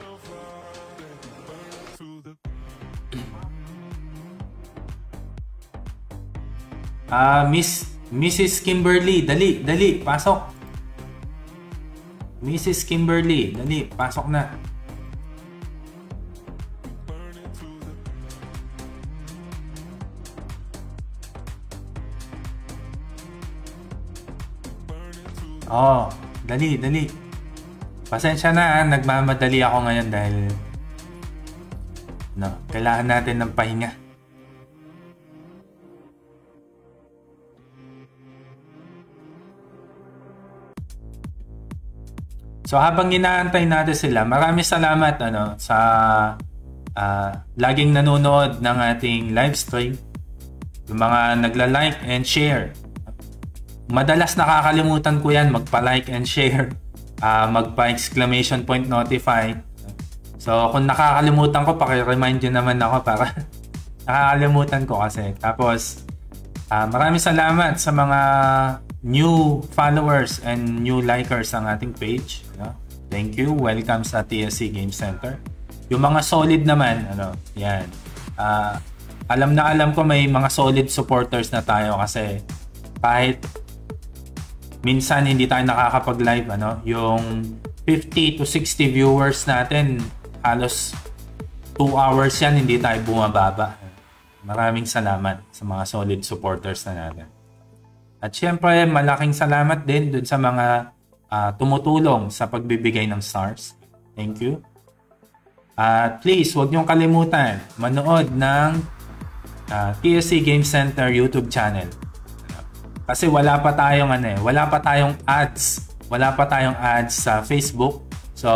Mrs. Kimberly, dali, pasok. Mrs. Kimberly, dali, pasok na. Oh, dali. Pasensya na, nagmamadali ako ngayon dahil kailangan natin ng pahinga. So habang inaantay natin sila, maraming salamat sa laging nanonood ng ating live stream. Yung mga nagla-like and share. Madalas nakakalimutan ko yan, magpa-like and share, magpa-exclamation point notify. So kung nakakalimutan ko, paki-remind nyo naman ako para nakakalimutan ko kasi. Tapos maraming salamat sa mga new followers and new likers ang ating page. Thank you. Welcome sa TSC Game Center. Yung mga solid naman, yan. Alam ko may mga solid supporters na tayo kasi kahit minsan hindi tayo nakakapag-live, yung 50 to 60 viewers natin, halos 2 hours yan, hindi tayo bumababa. Maraming salamat sa mga solid supporters na natin. At syempre, malaking salamat din dun sa mga tumutulong sa pagbibigay ng stars. Thank you. At please, huwag niyong kalimutan manood ng TSC Game Center YouTube channel. Kasi wala pa tayong ads. Wala pa tayong ads sa Facebook. So,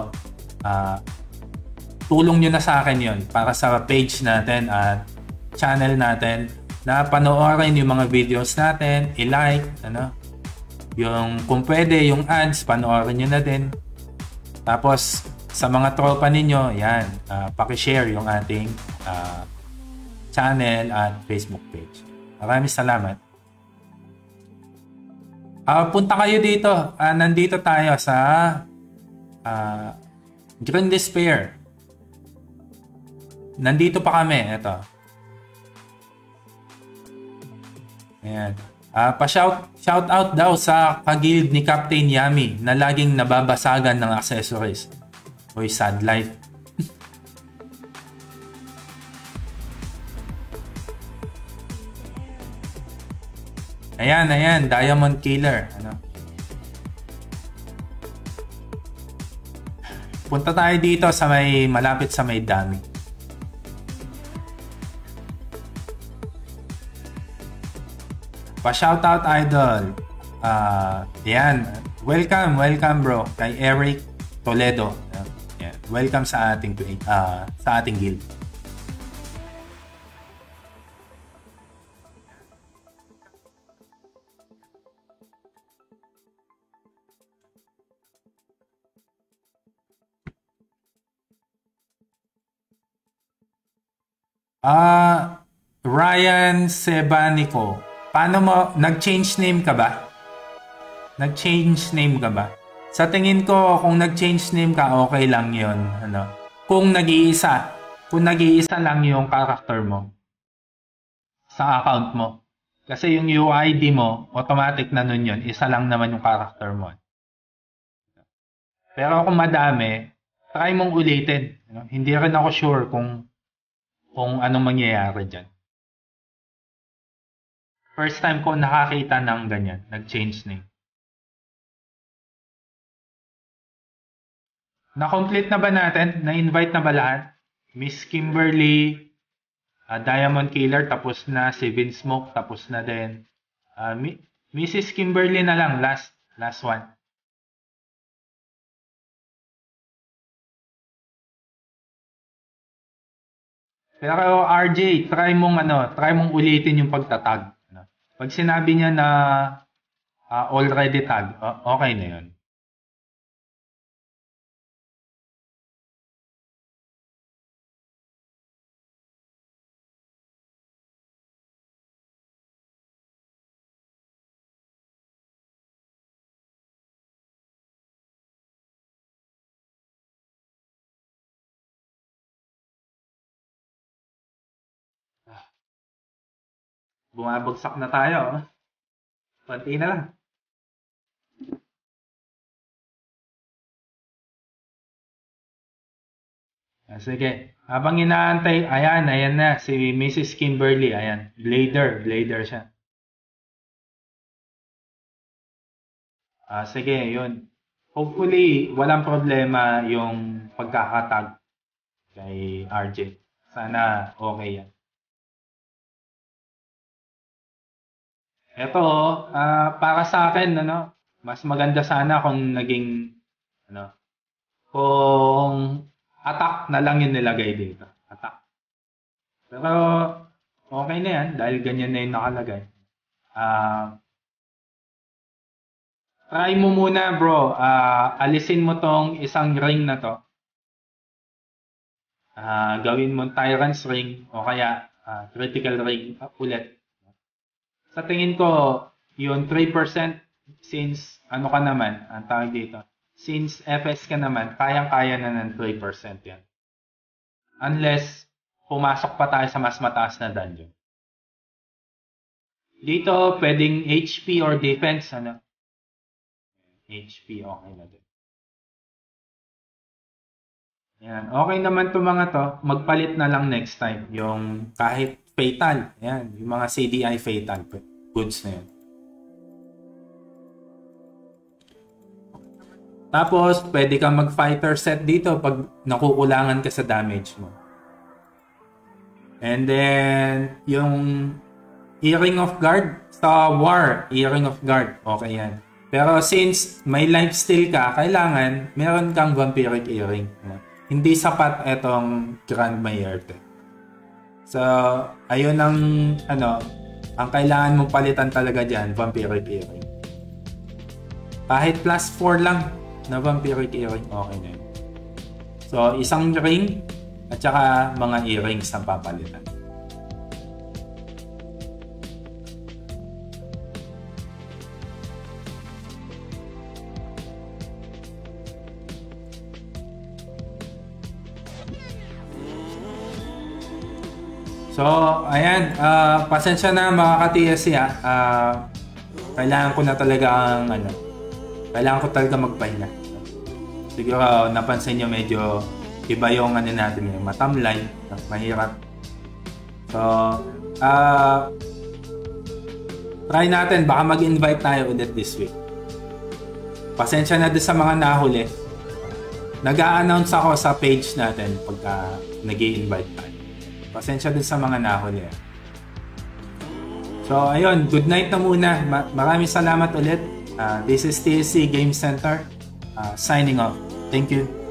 tulong nyo na sa akin yon para sa page natin at channel natin na panoorin yung mga videos natin, i-like, yung kung pwede yung ads, panoorin nyo na din. Tapos, sa mga tropa ninyo, yan, paki-share yung ating channel at Facebook page. Maraming salamat. Punta kayo dito. Nandito tayo sa Green Despair. Nandito pa kami. Ito. Ayan. Shout out daw sa kagilid ni Captain Yami na laging nababasagan ng accessories. Uy, sad life. Ayan, ayan. Diamond Killer. Ano? Punta tayo dito sa may malapit sa may dami. Pa-shoutout idol. Yan. Welcome bro kay Eric Toledo. Yan. Welcome sa ating guild. Ryan Sebanico. Paano mo, nag-change name ka ba? Nag-change name ka ba? Sa tingin ko, kung nag-change name ka, okay lang yun. Ano? Kung nag-iisa lang yung character mo sa account mo. Kasi yung UID mo, automatic na nun yun. Isa lang naman yung character mo. Pero kung madami, try mong ulitin. Hindi rin ako sure kung anong mangyayari dyan. First time ko nakakita ng ganyan, nag-change name. Na-complete na ba natin? Na-invite na ba lahat? Miss Kimberly, Diamond Killer, tapos na. Si Vince Smoke, tapos na din. Mrs. Kimberly na lang, last one. Pero RJ, try mong ulitin yung pagtatag. Pag sinabi niya na already tag, okay na yun. Bumabagsak na tayo. Konti na lang. Sige. Habang inaantay, ayan na. Si Mrs. Kimberly, ayan. Blader siya. Sige, yun. Hopefully, walang problema yung pagkakatag kay RJ. Sana okay yan. Ito, para sa akin, mas maganda sana kung naging, kung attack na lang yung nilagay dito. Attack. Pero, okay na yan, dahil ganyan na yung nakalagay. Try mo muna, bro. Alisin mo tong isang ring na to. Gawin mo Tyrant's Ring, o kaya Critical Ring ulit. Sa tingin ko, yung 3% since ano ka naman, ang tawag dito, since FS ka naman, kayang-kaya na ng 3% yan. Unless, pumasok pa tayo sa mas mataas na dungeon. Dito, pwedeng HP or defense, HP, okay na din. Yan, okay naman to mga to, magpalit na lang next time, yung kahit fatal. Yan, yung mga CDI fatal goods na yun. Tapos, pwede kang mag-fighter set dito pag nakukulangan ka sa damage mo. And then, yung Earring of Guard, sa War, Earring of Guard, okay yan. Pero since may lifesteal ka, kailangan meron kang Vampiric Earring. Hindi sapat etong Grand Mayerte. So, ayun ang ang kailangan mong palitan talaga dyan, Vampiric Earring. Kahit plus 4 lang na Vampiric Earring, okay na yun. So, isang ring at saka mga earrings ang papalitan. So, ayan, pasensya na mga ka-TSC kailangan ko na talaga kailangan ko talaga magpahinga. Siguro napansin nyo medyo iba yung natin, yung matamlay, mahirap. So, try natin, baka mag-invite tayo ulit this week. Pasensya na doon sa mga nahuli. Nag-a-announce ako sa page natin pagka nag-i-invite tayo. Pasensya doon sa mga nahuli. So, ayun. Good night na muna. Maraming salamat ulit. This is TSC Game Center. Signing off. Thank you.